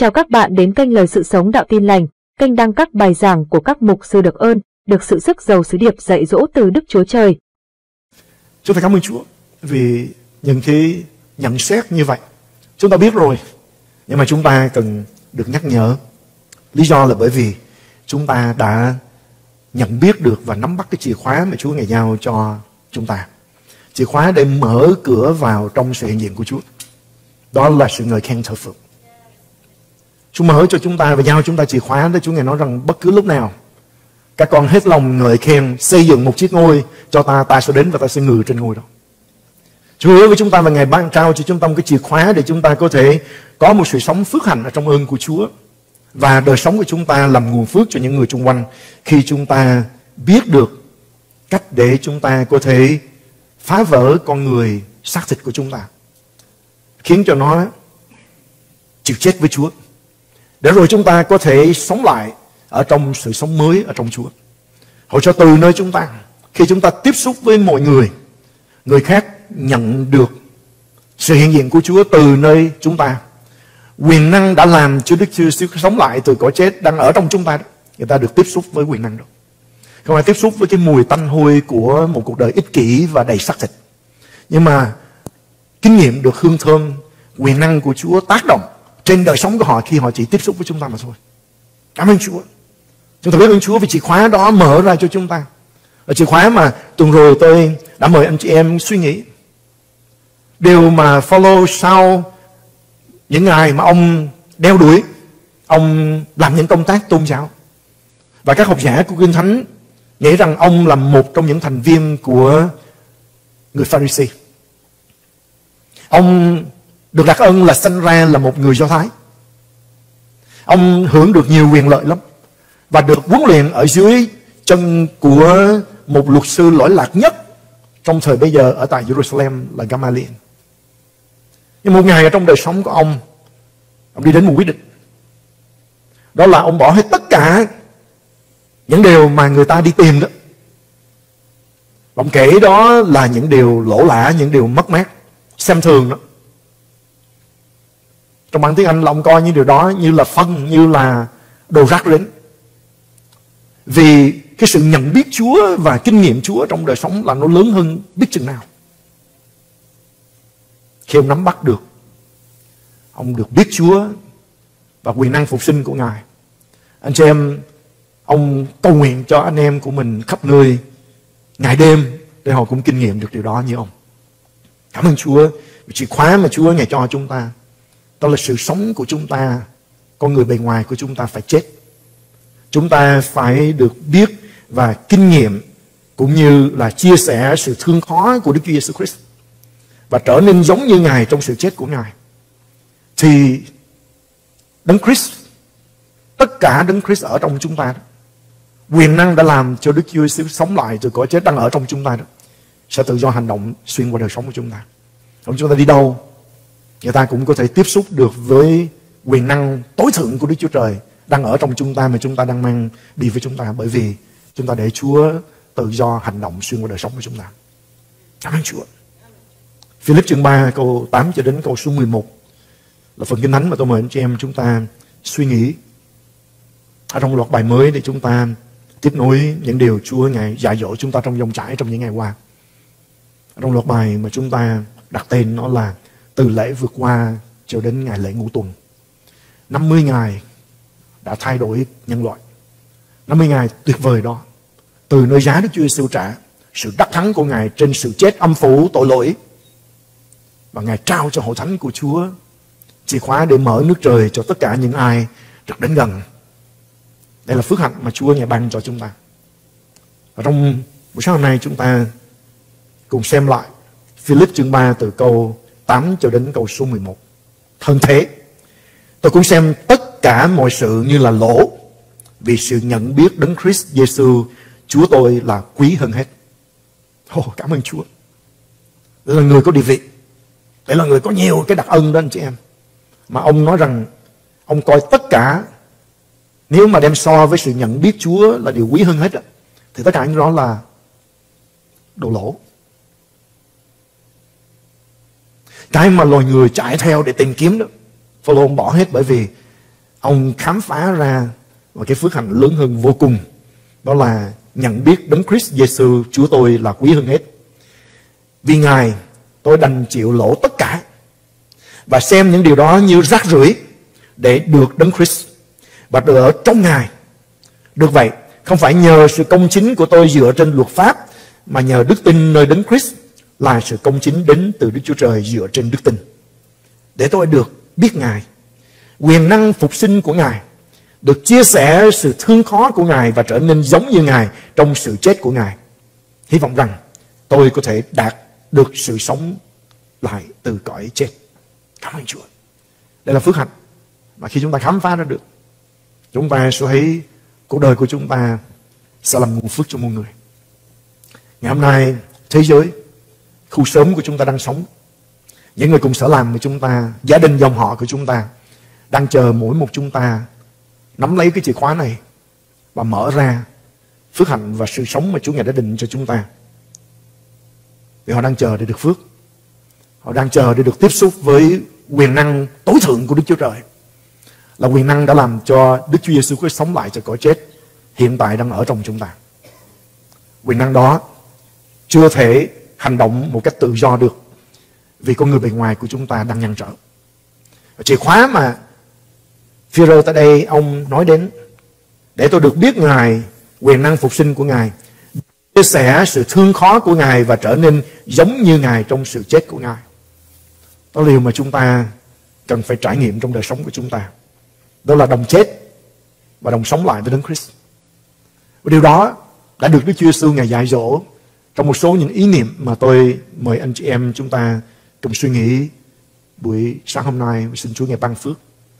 Chào các bạn đến kênh Lời Sự Sống Đạo Tin Lành, kênh đăng các bài giảng của các mục sư được ơn, được sự sức giàu sứ điệp dạy dỗ từ Đức Chúa Trời. Chúng ta cảm ơn Chúa vì những cái nhận xét như vậy. Chúng ta biết rồi, nhưng mà chúng ta cần được nhắc nhở. Lý do là bởi vì chúng ta đã nhận biết được và nắm bắt cái chìa khóa mà Chúa Ngài giao cho chúng ta. Chìa khóa để mở cửa vào trong sự hiện diện của Chúa. Đó là sự ngợi khen thờ phượng. Chúa mở cho chúng ta và giao chúng ta chìa khóa để Chúa Ngài nói rằng bất cứ lúc nào các con hết lòng ngợi khen, xây dựng một chiếc ngôi cho ta, ta sẽ đến và ta sẽ ngự trên ngôi đó. Chúa hứa với chúng ta và Ngài ban trao cho chúng ta một cái chìa khóa để chúng ta có thể có một sự sống phước hạnh ở trong ơn của Chúa. Và đời sống của chúng ta làm nguồn phước cho những người xung quanh khi chúng ta biết được cách để chúng ta có thể phá vỡ con người xác thịt của chúng ta, khiến cho nó chịu chết với Chúa, để rồi chúng ta có thể sống lại ở trong sự sống mới ở trong Chúa. Hầu cho từ nơi chúng ta, khi chúng ta tiếp xúc với mọi người khác nhận được sự hiện diện của Chúa từ nơi chúng ta. Quyền năng đã làm cho Đức Chúa sống lại từ cõi chết đang ở trong chúng ta đó. Người ta được tiếp xúc với quyền năng đó. Không phải tiếp xúc với cái mùi tanh hôi của một cuộc đời ích kỷ và đầy xác thịt, nhưng mà kinh nghiệm được hương thơm quyền năng của Chúa tác động trên đời sống của họ khi họ chỉ tiếp xúc với chúng ta mà thôi. Cảm ơn Chúa. Chúng ta biết ơn Chúa vì chìa khóa đó mở ra cho chúng ta. Và chìa khóa mà tuần rồi tôi đã mời anh chị em suy nghĩ. Điều mà follow sau những ngày mà ông đeo đuổi, ông làm những công tác tôn giáo. Và các học giả của Kinh Thánh nghĩ rằng ông là một trong những thành viên của người Pharisee. Ông được đặc ân là sinh ra là một người Do Thái. Ông hưởng được nhiều quyền lợi lắm và được huấn luyện ở dưới chân của một luật sư lỗi lạc nhất trong thời bấy giờ ở tại Jerusalem là Gamaliel. Nhưng một ngày ở trong đời sống của ông đi đến một quyết định. Đó là ông bỏ hết tất cả những điều mà người ta đi tìm đó. Ông kể đó là những điều lỗ lã, những điều mất mát, xem thường đó. Trong bản tiếng Anh là ông coi những điều đó như là phân, như là đồ rác rến. Vì cái sự nhận biết Chúa và kinh nghiệm Chúa trong đời sống là nó lớn hơn biết chừng nào. Khi ông nắm bắt được, ông được biết Chúa và quyền năng phục sinh của Ngài. Anh chị em, ông cầu nguyện cho anh em của mình khắp nơi ngày đêm để họ cũng kinh nghiệm được điều đó như ông. Cảm ơn Chúa vì chìa khóa mà Chúa Ngài cho chúng ta. Đó là sự sống của chúng ta. Con người bề ngoài của chúng ta phải chết. Chúng ta phải được biết và kinh nghiệm cũng như là chia sẻ sự thương khó của Đức Chúa Giêsu Christ và trở nên giống như Ngài trong sự chết của Ngài. Thì Đấng Christ, tất cả Đấng Christ ở trong chúng ta đó, quyền năng đã làm cho Đức Chúa Giêsu sống lại từ cõi chết đang ở trong chúng ta đó, sẽ tự do hành động xuyên qua đời sống của chúng ta. Còn chúng ta đi đâu, người ta cũng có thể tiếp xúc được với quyền năng tối thượng của Đức Chúa Trời đang ở trong chúng ta mà chúng ta đang mang đi với chúng ta, bởi vì chúng ta để Chúa tự do hành động xuyên qua đời sống của chúng ta. Cảm ơn Chúa. Philip chương 3 câu 8 cho đến câu số 11 là phần Kinh Thánh mà tôi mời anh chị em chúng ta suy nghĩ ở trong loạt bài mới để chúng ta tiếp nối những điều Chúa Ngài dạy dỗ chúng ta trong dòng trải trong những ngày qua. Ở trong loạt bài mà chúng ta đặt tên nó là từ lễ vượt qua cho đến ngày lễ ngũ tuần. 50 ngày đã thay đổi nhân loại. 50 ngày tuyệt vời đó, từ nơi giá Đức Chúa Giêsu trả, sự đắc thắng của Ngài trên sự chết âm phủ tội lỗi, và Ngài trao cho hội thánh của Chúa chìa khóa để mở nước trời cho tất cả những ai được đến gần. Đây là phước hạnh mà Chúa Ngài ban cho chúng ta. Và trong buổi sáng hôm nay chúng ta cùng xem lại Philip chương 3 từ câu 8 cho đến câu số 11. Hơn thế, tôi cũng xem tất cả mọi sự như là lỗ, vì sự nhận biết Đấng Christ Giêsu Chúa tôi là quý hơn hết. Cảm ơn Chúa. Đây là người có địa vị. Đây là người có nhiều cái đặc ân đó anh chị em. Mà ông nói rằng ông coi tất cả, nếu mà đem so với sự nhận biết Chúa là điều quý hơn hết, thì tất cả những đó là đồ lỗ. Cái mà loài người chạy theo để tìm kiếm đó, Phaolô bỏ hết, bởi vì ông khám phá ra một cái phước hạnh lớn hơn vô cùng. Đó là nhận biết Đấng Christ Giêsu Chúa tôi là quý hơn hết. Vì Ngài tôi đành chịu lỗ tất cả và xem những điều đó như rác rưởi để được Đấng Christ và được ở trong Ngài. Được vậy, không phải nhờ sự công chính của tôi dựa trên luật pháp, mà nhờ đức tin nơi Đấng Christ là sự công chính đến từ Đức Chúa Trời dựa trên đức tin. Để tôi được biết Ngài, quyền năng phục sinh của Ngài, được chia sẻ sự thương khó của Ngài và trở nên giống như Ngài trong sự chết của Ngài. Hy vọng rằng tôi có thể đạt được sự sống lại từ cõi chết. Cảm ơn Chúa. Đây là phước hạnh mà khi chúng ta khám phá ra được, chúng ta sẽ thấy cuộc đời của chúng ta sẽ làm nguồn phước cho muôn người. Ngày hôm nay, thế giới, khu xóm của chúng ta đang sống, những người cùng sở làm với chúng ta, gia đình dòng họ của chúng ta đang chờ mỗi một chúng ta nắm lấy cái chìa khóa này và mở ra phước hạnh và sự sống mà Chúa Ngài đã định cho chúng ta. Vì họ đang chờ để được phước. Họ đang chờ để được tiếp xúc với quyền năng tối thượng của Đức Chúa Trời, là quyền năng đã làm cho Đức Chúa Giêsu Christ sống lại cho cõi chết, hiện tại đang ở trong chúng ta. Quyền năng đó chưa thể hành động một cách tự do được, vì con người bề ngoài của chúng ta đang ngăn trở. Chìa khóa mà Phi-rơ tại đây ông nói đến, để tôi được biết Ngài, quyền năng phục sinh của Ngài, chia sẻ sự thương khó của Ngài và trở nên giống như Ngài trong sự chết của Ngài. Đó là điều mà chúng ta cần phải trải nghiệm trong đời sống của chúng ta. Đó là đồng chết và đồng sống lại với Đấng Christ. Và điều đó đã được Đức Chúa Giêsu Ngài dạy dỗ trong một số những ý niệm mà tôi mời anh chị em chúng ta cùng suy nghĩ buổi sáng hôm nay. Xin Chúa Ngài ban phước.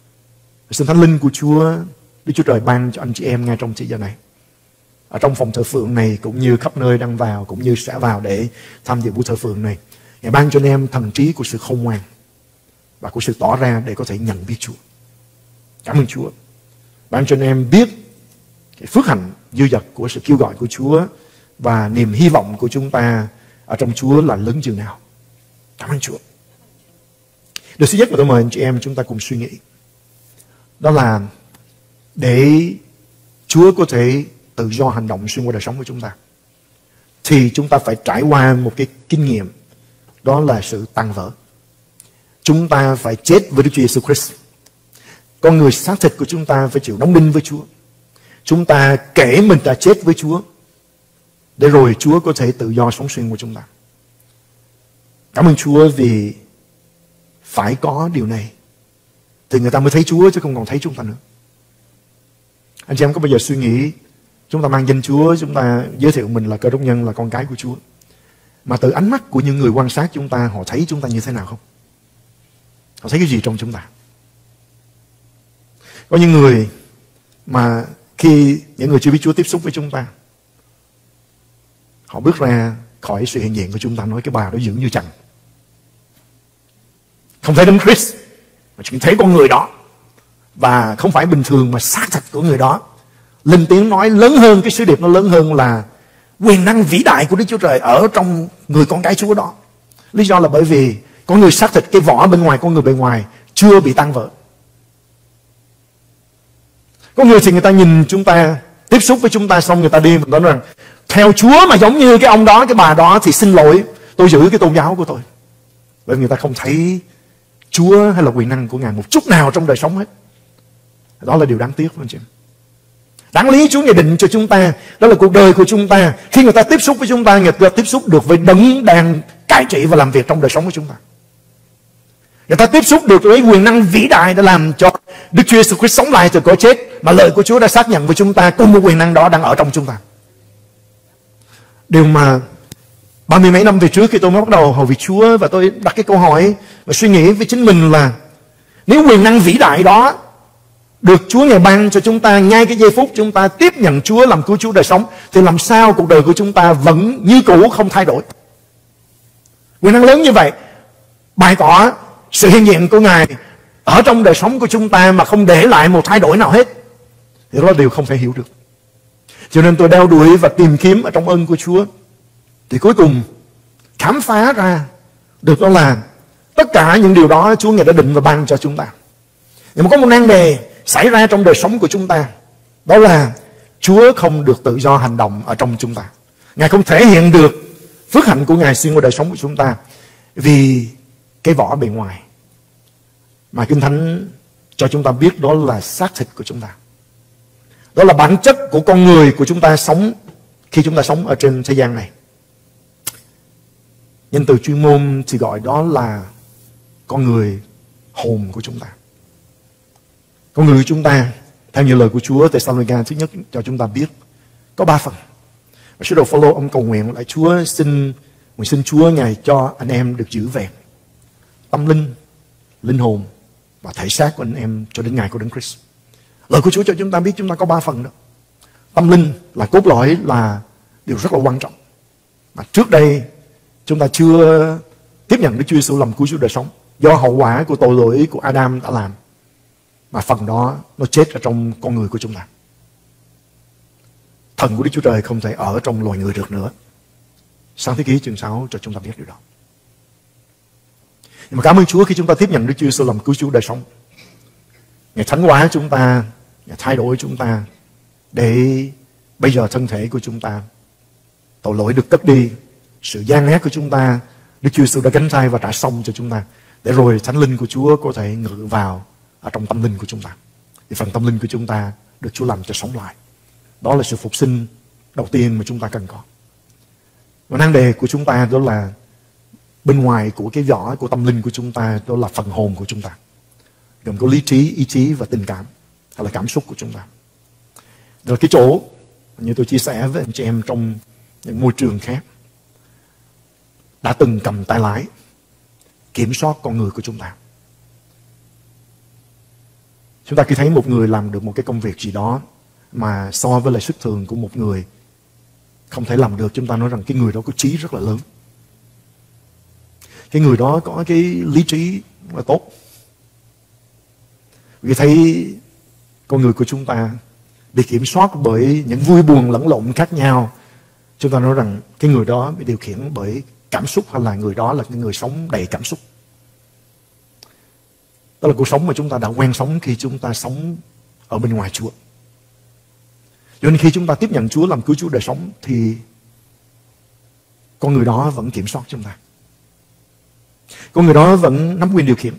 Xin Thánh Linh của Chúa, Đức Chúa Trời ban cho anh chị em ngay trong thời giờ này, ở trong phòng thờ phượng này cũng như khắp nơi đang vào cũng như sẽ vào để tham dự buổi thờ phượng này. Ngài ban cho anh em thần trí của sự khôn ngoan và của sự tỏ ra để có thể nhận biết Chúa. Cảm ơn Chúa. Ban cho anh em biết cái phước hạnh dư dật của sự kêu gọi của Chúa và niềm hy vọng của chúng ta ở trong Chúa là lớn chừng nào. Cảm ơn Chúa. Điều thứ nhất mà tôi mời anh chị em chúng ta cùng suy nghĩ, đó là để Chúa có thể tự do hành động xuyên qua đời sống của chúng ta, thì chúng ta phải trải qua một cái kinh nghiệm, đó là sự tan vỡ. Chúng ta phải chết với Đức Chúa Giêsu Christ. Con người xác thịt của chúng ta phải chịu đóng đinh với Chúa. Chúng ta kể mình đã chết với Chúa, để rồi Chúa có thể tự do sống xuyên qua chúng ta. Cảm ơn Chúa vì phải có điều này thì người ta mới thấy Chúa, chứ không còn thấy chúng ta nữa. Anh chị em có bao giờ suy nghĩ chúng ta mang danh Chúa, chúng ta giới thiệu mình là Cơ Đốc nhân, là con cái của Chúa, mà từ ánh mắt của những người quan sát chúng ta, họ thấy chúng ta như thế nào không? Họ thấy cái gì trong chúng ta? Có những người mà khi những người chưa biết Chúa tiếp xúc với chúng ta, họ bước ra khỏi sự hiện diện của chúng ta nói cái bà đó dữ như chằn. Không thấy Đấng Christ, mà chỉ thấy con người đó, và không phải bình thường mà xác thịt của người đó. Lên tiếng nói lớn hơn, cái sứ điệp nó lớn hơn là quyền năng vĩ đại của Đức Chúa Trời ở trong người con cái Chúa đó. Lý do là bởi vì con người xác thịt, cái vỏ bên ngoài, con người bề ngoài chưa bị tan vỡ. Có người thì người ta nhìn chúng ta, tiếp xúc với chúng ta xong người ta đi và nói rằng theo Chúa mà giống như cái ông đó, cái bà đó thì xin lỗi, tôi giữ cái tôn giáo của tôi. Bởi vì người ta không thấy Chúa hay là quyền năng của Ngài một chút nào trong đời sống hết. Đó là điều đáng tiếc, anh chị em. Đáng lý Chúa Ngài định cho chúng ta, đó là cuộc đời của chúng ta. Khi người ta tiếp xúc với chúng ta, người ta tiếp xúc được với Đấng đang cai trị và làm việc trong đời sống của chúng ta. Người ta tiếp xúc được với quyền năng vĩ đại đã làm cho Đức Chúa Jesus Christ sống lại từ cõi chết, mà lời của Chúa đã xác nhận với chúng ta cùng một quyền năng đó đang ở trong chúng ta. Điều mà 30 mấy năm về trước khi tôi mới bắt đầu hầu việc Chúa, và tôi đặt cái câu hỏi và suy nghĩ với chính mình là nếu quyền năng vĩ đại đó được Chúa Ngài ban cho chúng ta ngay cái giây phút chúng ta tiếp nhận Chúa làm cứu Chúa đời sống, thì làm sao cuộc đời của chúng ta vẫn như cũ không thay đổi? Quyền năng lớn như vậy bày tỏ sự hiện diện của Ngài ở trong đời sống của chúng ta mà không để lại một thay đổi nào hết, thì đó là điều không thể hiểu được. Cho nên tôi đeo đuổi và tìm kiếm ở trong ơn của Chúa, thì cuối cùng khám phá ra được đó là tất cả những điều đó Chúa Ngài đã định và ban cho chúng ta. Nhưng mà có một nan đề xảy ra trong đời sống của chúng ta, đó là Chúa không được tự do hành động ở trong chúng ta. Ngài không thể hiện được phước hạnh của Ngài xuyên qua đời sống của chúng ta vì cái vỏ bề ngoài mà Kinh Thánh cho chúng ta biết đó là xác thịt của chúng ta. Đó là bản chất của con người của chúng ta sống khi chúng ta sống ở trên thế gian này. Nhân từ chuyên môn thì gọi đó là con người hồn của chúng ta. Con người của chúng ta, theo như lời của Chúa Thessalonica thứ nhất cho chúng ta biết, có 3 phần. Và sứ đồ Phaolô ông cầu nguyện lại Chúa xin Chúa Ngài cho anh em được giữ vẹn tâm linh, linh hồn và thể xác của anh em cho đến ngày của Đấng Christ. Lời của Chúa cho chúng ta biết chúng ta có 3 phần đó. Tâm linh là cốt lõi, là điều rất là quan trọng. Mà trước đây chúng ta chưa tiếp nhận Đức Chúa Giêsu làm cứu Chúa đời sống do hậu quả của tội lỗi của Adam đã làm. Mà phần đó nó chết ở trong con người của chúng ta. Thần của Đức Chúa Trời không thể ở trong loài người được nữa. Sáng thế ký chương 6 cho chúng ta biết điều đó. Nhưng mà cảm ơn Chúa khi chúng ta tiếp nhận Đức Chúa Giêsu làm cứu Chúa đời sống. Ngài thánh hóa chúng ta, Ngài thay đổi chúng ta để bây giờ thân thể của chúng ta, tội lỗi được cất đi, sự gian ác của chúng ta, Đức Chúa Giêsu đã gánh thay và trả xong cho chúng ta, để rồi Thánh Linh của Chúa có thể ngự vào ở trong tâm linh của chúng ta. Thì phần tâm linh của chúng ta được Chúa làm cho sống lại. Đó là sự phục sinh đầu tiên mà chúng ta cần có. Và nan đề của chúng ta đó là bên ngoài của cái vỏ của tâm linh của chúng ta, đó là phần hồn của chúng ta, gồm có lý trí, ý chí và tình cảm, hay là cảm xúc của chúng ta. Rồi cái chỗ như tôi chia sẻ với anh chị em trong những môi trường khác, đã từng cầm tay lái kiểm soát con người của chúng ta. Chúng ta khi thấy một người làm được một cái công việc gì đó mà so với lại sức thường của một người không thể làm được, chúng ta nói rằng cái người đó có trí rất là lớn. Cái người đó có cái lý trí rất là tốt. Vì thấy con người của chúng ta bị kiểm soát bởi những vui buồn lẫn lộn khác nhau, chúng ta nói rằng cái người đó bị điều khiển bởi cảm xúc, hay là người đó là cái người sống đầy cảm xúc. Đó là cuộc sống mà chúng ta đã quen sống khi chúng ta sống ở bên ngoài Chúa. Cho nên khi chúng ta tiếp nhận Chúa làm cứu Chúa đời sống thì con người đó vẫn kiểm soát chúng ta. Con người đó vẫn nắm quyền điều khiển.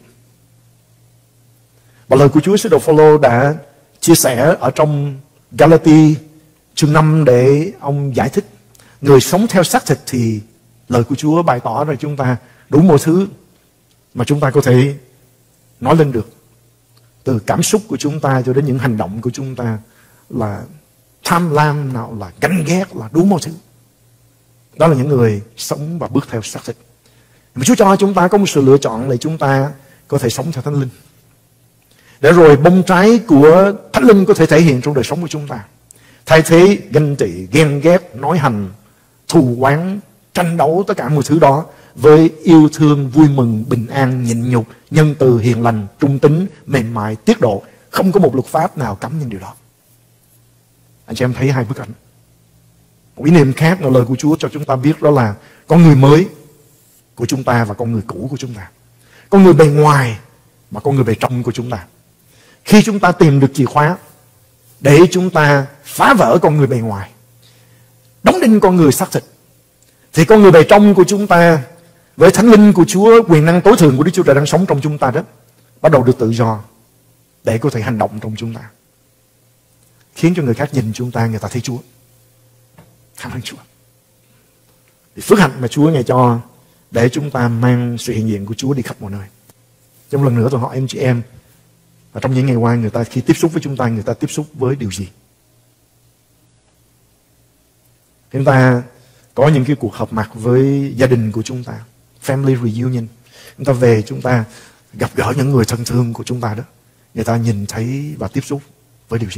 Và lời của Chúa sứ đồ Phaolô đã chia sẻ ở trong Galati chương 5 để ông giải thích người sống theo xác thịt thì lời của Chúa bày tỏ ra chúng ta đủ mọi thứ mà chúng ta có thể nói lên được. Từ cảm xúc của chúng ta cho đến những hành động của chúng ta, là tham lam, nào là ganh ghét, là đủ mọi thứ. Đó là những người sống và bước theo xác thịt. Mà Chúa cho chúng ta có một sự lựa chọn để chúng ta có thể sống theo Thánh Linh, để rồi bông trái của Thánh Linh có thể thể hiện trong đời sống của chúng ta, thay thế ganh tị, ghen ghét, nói hành, thù oán, tranh đấu, tất cả mọi thứ đó với yêu thương, vui mừng, bình an, nhịn nhục, nhân từ, hiền lành, trung tín, mềm mại, tiết độ. Không có một luật pháp nào cấm những điều đó. Anh chị em thấy hai bức ảnh. Một ý niệm khác là lời của Chúa cho chúng ta biết, đó là con người mới của chúng ta và con người cũ của chúng ta. Con người bề ngoài và con người bề trong của chúng ta. Khi chúng ta tìm được chìa khóa để chúng ta phá vỡ con người bề ngoài, đóng đinh con người xác thịt, thì con người bề trong của chúng ta với Thánh Linh của Chúa, quyền năng tối thượng của Đức Chúa Trời đang sống trong chúng ta đó, bắt đầu được tự do để có thể hành động trong chúng ta, khiến cho người khác nhìn chúng ta, người ta thấy Chúa. Cảm ơn Chúa. Thì phước hạnh mà Chúa Ngài cho để chúng ta mang sự hiện diện của Chúa đi khắp mọi nơi. Trong lần nữa tôi hỏi anh chị em, và trong những ngày qua người ta khi tiếp xúc với chúng ta, người ta tiếp xúc với điều gì? Chúng ta có những cái cuộc họp mặt với gia đình của chúng ta, family reunion. Chúng ta về, chúng ta gặp gỡ những người thân thương của chúng ta đó. Người ta nhìn thấy và tiếp xúc với điều gì?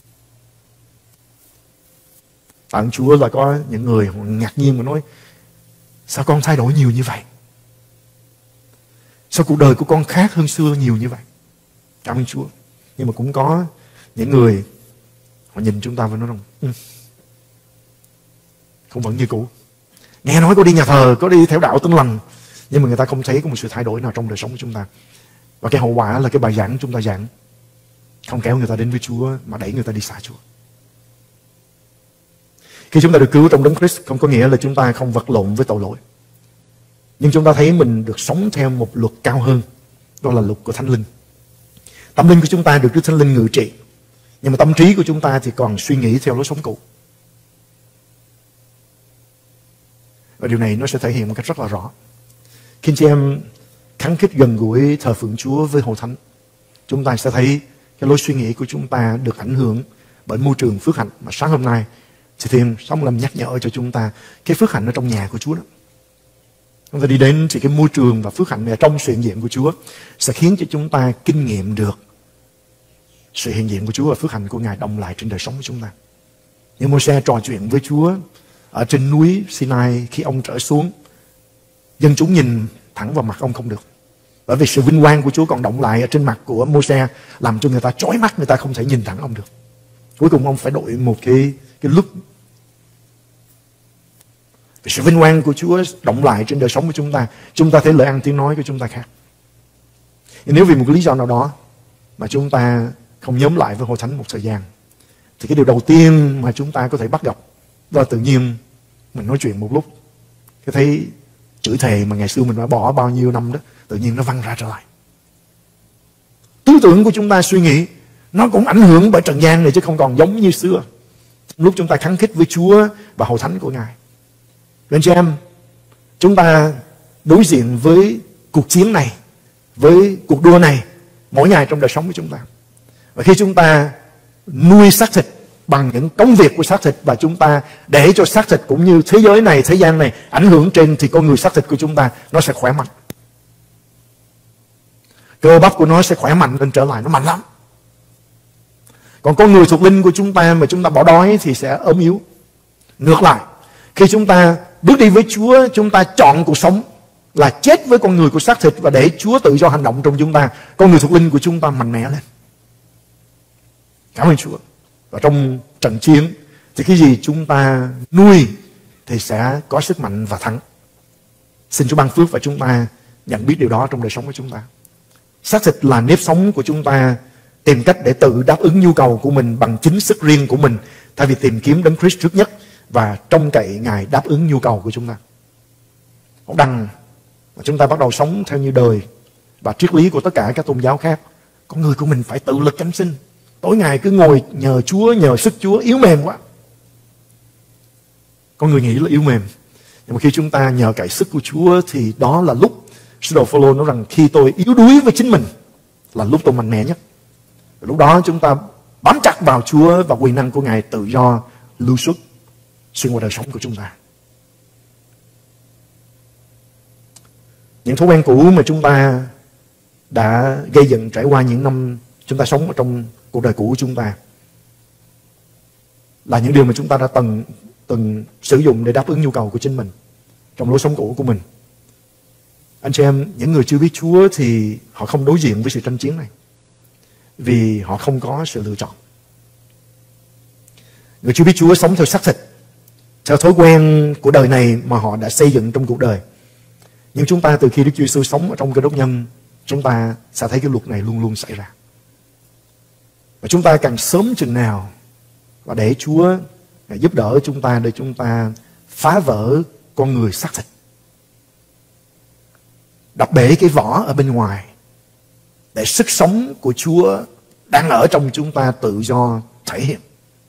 Tạ ơn Chúa là có những người ngạc nhiên mà nói, sao con thay đổi nhiều như vậy? Sao cuộc đời của con khác hơn xưa nhiều như vậy? Cảm ơn Chúa. Nhưng mà cũng có những người họ nhìn chúng ta và nói rằng không vẫn như cũ. Nghe nói có đi nhà thờ, có đi theo đạo Tin Lành, nhưng mà người ta không thấy có một sự thay đổi nào trong đời sống của chúng ta. Và cái hậu quả là cái bài giảng chúng ta giảng không kéo người ta đến với Chúa mà đẩy người ta đi xa Chúa. Khi chúng ta được cứu trong Đấng Christ không có nghĩa là chúng ta không vật lộn với tội lỗi. Nhưng chúng ta thấy mình được sống theo một luật cao hơn, đó là luật của Thánh Linh. Tâm linh của chúng ta được Đức Thánh Linh ngự trị, nhưng mà tâm trí của chúng ta thì còn suy nghĩ theo lối sống cũ. Và điều này nó sẽ thể hiện một cách rất là rõ khi chị em khăng khít gần gũi thờ phượng Chúa với Hội Thánh. Chúng ta sẽ thấy cái lối suy nghĩ của chúng ta được ảnh hưởng bởi môi trường phước hạnh. Mà sáng hôm nay thì Thiên sống làm nhắc nhở cho chúng ta cái phước hạnh ở trong nhà của Chúa đó. Chúng ta đi đến thì cái môi trường và phước hạnh này trong sự hiện diện của Chúa sẽ khiến cho chúng ta kinh nghiệm được sự hiện diện của Chúa và phước hạnh của Ngài đồng lại trên đời sống của chúng ta. Như Môi-se trò chuyện với Chúa ở trên núi Sinai, khi ông trở xuống, dân chúng nhìn thẳng vào mặt ông không được, bởi vì sự vinh quang của Chúa còn động lại ở trên mặt của Môi-se, làm cho người ta chói mắt, người ta không thể nhìn thẳng ông được. Cuối cùng ông phải đội một cái lúc. Vì sự vinh quang của Chúa động lại trên đời sống của chúng ta thấy lời ăn tiếng nói của chúng ta khác. Nếu vì một lý do nào đó mà chúng ta không nhóm lại với Hội Thánh một thời gian, thì cái điều đầu tiên mà chúng ta có thể bắt gặp đó là tự nhiên mình nói chuyện một lúc, cái thấy chửi thề mà ngày xưa mình đã bỏ bao nhiêu năm đó, tự nhiên nó văng ra trở lại. Tư tưởng của chúng ta suy nghĩ nó cũng ảnh hưởng bởi trần gian này, chứ không còn giống như xưa lúc chúng ta khăng khít với Chúa và Hội Thánh của Ngài. Anh chị em, chúng ta đối diện với cuộc chiến này, với cuộc đua này mỗi ngày trong đời sống của chúng ta. Và khi chúng ta nuôi xác thịt bằng những công việc của xác thịt, và chúng ta để cho xác thịt cũng như thế giới này, thế gian này ảnh hưởng trên, thì con người xác thịt của chúng ta nó sẽ khỏe mạnh. Cơ bắp của nó sẽ khỏe mạnh lên trở lại, nó mạnh lắm. Còn con người thuộc linh của chúng ta mà chúng ta bỏ đói thì sẽ ốm yếu. Ngược lại, khi chúng ta bước đi với Chúa, chúng ta chọn cuộc sống là chết với con người của xác thịt và để Chúa tự do hành động trong chúng ta, con người thuộc linh của chúng ta mạnh mẽ lên. Cảm ơn Chúa. Và trong trận chiến thì cái gì chúng ta nuôi thì sẽ có sức mạnh và thắng. Xin Chúa ban phước và chúng ta nhận biết điều đó trong đời sống của chúng ta. Xác thịt là nếp sống của chúng ta, tìm cách để tự đáp ứng nhu cầu của mình bằng chính sức riêng của mình, thay vì tìm kiếm Đấng Christ trước nhất và trông cậy Ngài đáp ứng nhu cầu của chúng ta. Một đằng mà chúng ta bắt đầu sống theo như đời và triết lý của tất cả các tôn giáo khác, con người của mình phải tự lực cánh sinh, tối ngày cứ ngồi nhờ Chúa, nhờ sức Chúa, yếu mềm quá. Con người nghĩ là yếu mềm, nhưng mà khi chúng ta nhờ cậy sức của Chúa thì đó là lúc sứ đồ Phêrô nói rằng khi tôi yếu đuối với chính mình là lúc tôi mạnh mẽ nhất. Lúc đó chúng ta bám chặt vào Chúa và quyền năng của Ngài tự do lưu xuất xuyên qua đời sống của chúng ta. Những thói quen cũ mà chúng ta đã gây dựng trải qua những năm chúng ta sống ở trong cuộc đời cũ của chúng ta là những điều mà chúng ta đã từng sử dụng để đáp ứng nhu cầu của chính mình trong lối sống cũ của mình. Anh chị em, những người chưa biết Chúa thì họ không đối diện với sự tranh chiến này vì họ không có sự lựa chọn. Người chưa biết Chúa sống theo xác thịt, theo thói quen của đời này mà họ đã xây dựng trong cuộc đời. Nhưng chúng ta từ khi Đức Chúa Giêsu sống ở trong Cơ Đốc nhân, chúng ta sẽ thấy cái luật này luôn luôn xảy ra. Và chúng ta càng sớm chừng nào và để Chúa giúp đỡ chúng ta để chúng ta phá vỡ con người xác thịt, đập bể cái vỏ ở bên ngoài, để sức sống của Chúa đang ở trong chúng ta tự do thể hiện,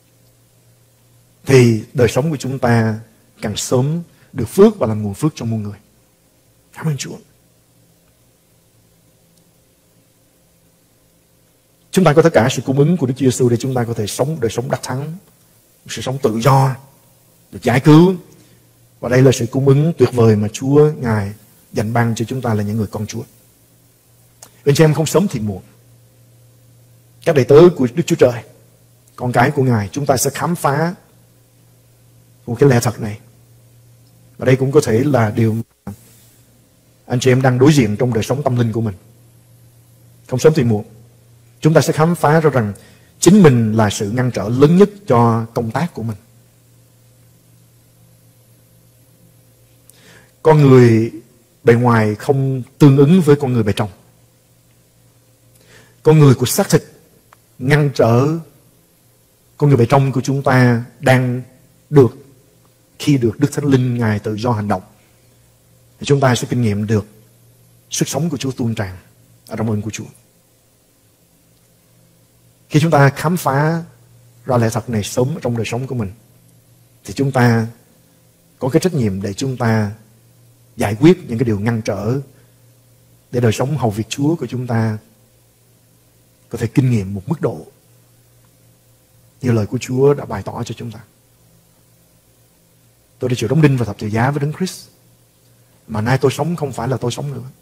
thì đời sống của chúng ta càng sớm được phước và làm nguồn phước cho muôn người. Cảm ơn Chúa. Chúng ta có tất cả sự cung ứng của Đức Chúa Giêsu để chúng ta có thể sống đời sống đắc thắng, sự sống tự do, được giải cứu. Và đây là sự cung ứng tuyệt vời mà Chúa Ngài dành ban cho chúng ta là những người con Chúa. Anh chị em, không sớm thì muộn, các đầy tớ của Đức Chúa Trời, con cái của Ngài, chúng ta sẽ khám phá một cái lẽ thật này. Và đây cũng có thể là điều mà anh chị em đang đối diện trong đời sống tâm linh của mình. Không sớm thì muộn, chúng ta sẽ khám phá ra rằng chính mình là sự ngăn trở lớn nhất cho công tác của mình. Con người bề ngoài không tương ứng với con người bề trong. Con người của xác thịt ngăn trở con người bên trong của chúng ta đang khi được Đức Thánh Linh Ngài tự do hành động, thì chúng ta sẽ kinh nghiệm được sức sống của Chúa tuôn tràn ở trong ơn của Chúa. Khi chúng ta khám phá ra lẽ thật này sớm trong đời sống của mình, thì chúng ta có cái trách nhiệm để chúng ta giải quyết những cái điều ngăn trở để đời sống hầu việc Chúa của chúng ta có thể kinh nghiệm một mức độ như lời của Chúa đã bày tỏ cho chúng ta. Tôi đã chịu đóng đinh và thập tự giá với Đấng Christ, mà nay tôi sống không phải là tôi sống nữa,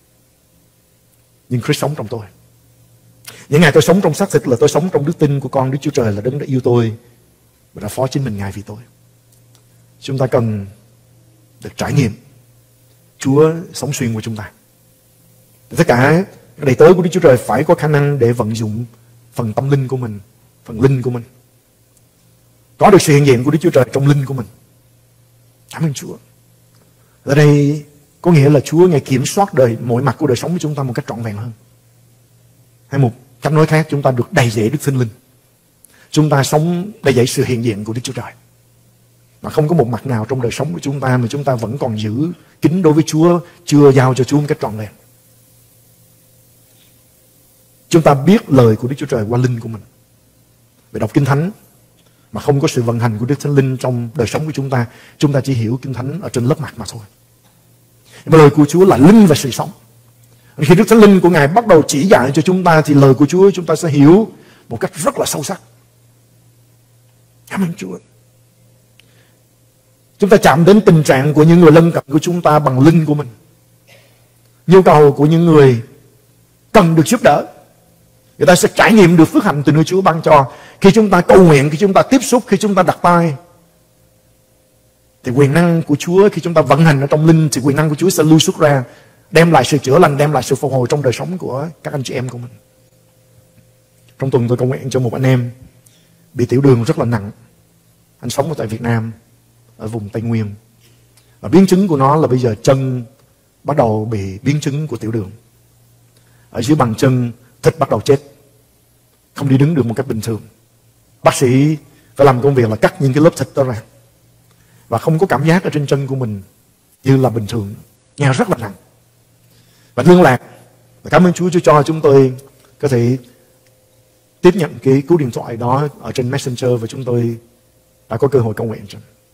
nhưng Christ sống trong tôi. Những ngày tôi sống trong xác thịt là tôi sống trong đức tin của con Đức Chúa Trời là Đấng đã yêu tôi và đã phó chính mình Ngài vì tôi. Chúng ta cần được trải nghiệm Chúa sống xuyên qua chúng ta. Tất cả các đầy tớ của Đức Chúa Trời phải có khả năng để vận dụng phần tâm linh của mình, phần linh của mình, có được sự hiện diện của Đức Chúa Trời trong linh của mình. Cảm ơn Chúa. Ở đây có nghĩa là Chúa Ngài kiểm soát mọi mặt của đời sống của chúng ta một cách trọn vẹn hơn. Hay một cách nói khác, chúng ta được đầy dẫy Đức Thánh Linh. Chúng ta sống đầy dẫy sự hiện diện của Đức Chúa Trời. Mà không có một mặt nào trong đời sống của chúng ta mà chúng ta vẫn còn giữ kín đối với Chúa, chưa giao cho Chúa một cách trọn vẹn. Chúng ta biết lời của Đức Chúa Trời qua linh của mình. Về đọc Kinh Thánh mà không có sự vận hành của Đức Thánh Linh trong đời sống của chúng ta chỉ hiểu Kinh Thánh ở trên lớp mặt mà thôi. Và lời của Chúa là linh và sự sống. Khi Đức Thánh Linh của Ngài bắt đầu chỉ dạy cho chúng ta thì lời của Chúa chúng ta sẽ hiểu một cách rất là sâu sắc. Cảm ơn Chúa. Chúng ta chạm đến tình trạng của những người lân cận của chúng ta bằng linh của mình. Nhu cầu của những người cần được giúp đỡ, người ta sẽ trải nghiệm được phước hạnh từ nơi Chúa ban cho. Khi chúng ta cầu nguyện, khi chúng ta tiếp xúc, khi chúng ta đặt tay, thì quyền năng của Chúa, khi chúng ta vận hành ở trong linh, thì quyền năng của Chúa sẽ lưu xuất ra, đem lại sự chữa lành, đem lại sự phục hồi trong đời sống của các anh chị em của mình. Trong tuần tôi cầu nguyện cho một anh em bị tiểu đường rất là nặng. Anh sống ở tại Việt Nam, ở vùng Tây Nguyên. Và biến chứng của nó là bây giờ chân bắt đầu bị biến chứng của tiểu đường. Ở dưới bàn chân, thịt bắt đầu chết, không đi đứng được một cách bình thường. Bác sĩ phải làm công việc là cắt những cái lớp thịt đó ra, và không có cảm giác ở trên chân của mình như là bình thường. Nghe rất là nặng. Và liên lạc, và cảm ơn Chúa cho chúng tôi có thể tiếp nhận cái cú điện thoại đó ở trên Messenger, và chúng tôi đã có cơ hội cầu nguyện cho.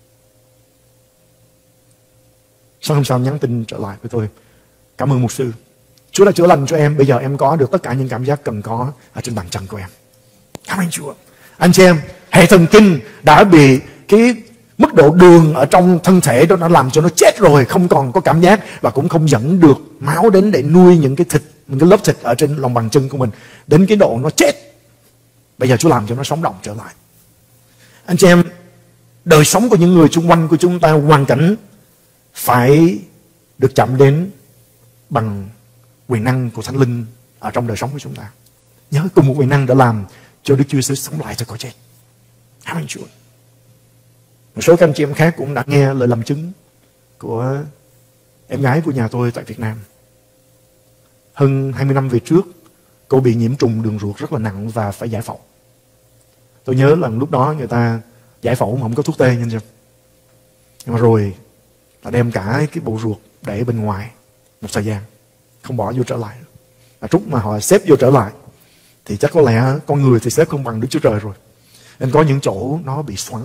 Sáng hôm sau nhắn tin trở lại với tôi: cảm ơn mục sư, Chúa đã chữa lành cho em. Bây giờ em có được tất cả những cảm giác cần có ở trên bàn chân của em. Cảm ơn Chúa. Anh chị em, hệ thần kinh đã bị cái mức độ đường ở trong thân thể đó đã làm cho nó chết rồi, không còn có cảm giác, và cũng không dẫn được máu đến để nuôi những cái thịt, những cái lớp thịt ở trên lòng bàn chân của mình, đến cái độ nó chết. Bây giờ Chúa làm cho nó sống động trở lại. Anh chị em, đời sống của những người xung quanh của chúng ta, hoàn cảnh phải được chạm đến bằng quyền năng của Thánh Linh ở trong đời sống của chúng ta. Nhớ cùng một quyền năng đã làm cho Đức Chúa Giêsu sống lại cho có chết. Cảm ơn Chúa. Một số các anh chị em khác cũng đã nghe lời làm chứng của em gái của nhà tôi tại Việt Nam. Hơn 20 năm về trước, cô bị nhiễm trùng đường ruột rất là nặng và phải giải phẫu. Tôi nhớ là lúc đó người ta giải phẫu mà không có thuốc tê nha. Nhưng mà rồi là đem cả cái bộ ruột để bên ngoài một thời gian, không bỏ vô trở lại. Và lúc mà họ xếp vô trở lại thì chắc có lẽ con người thì xếp không bằng Đức Chúa Trời rồi, nên có những chỗ nó bị xoắn.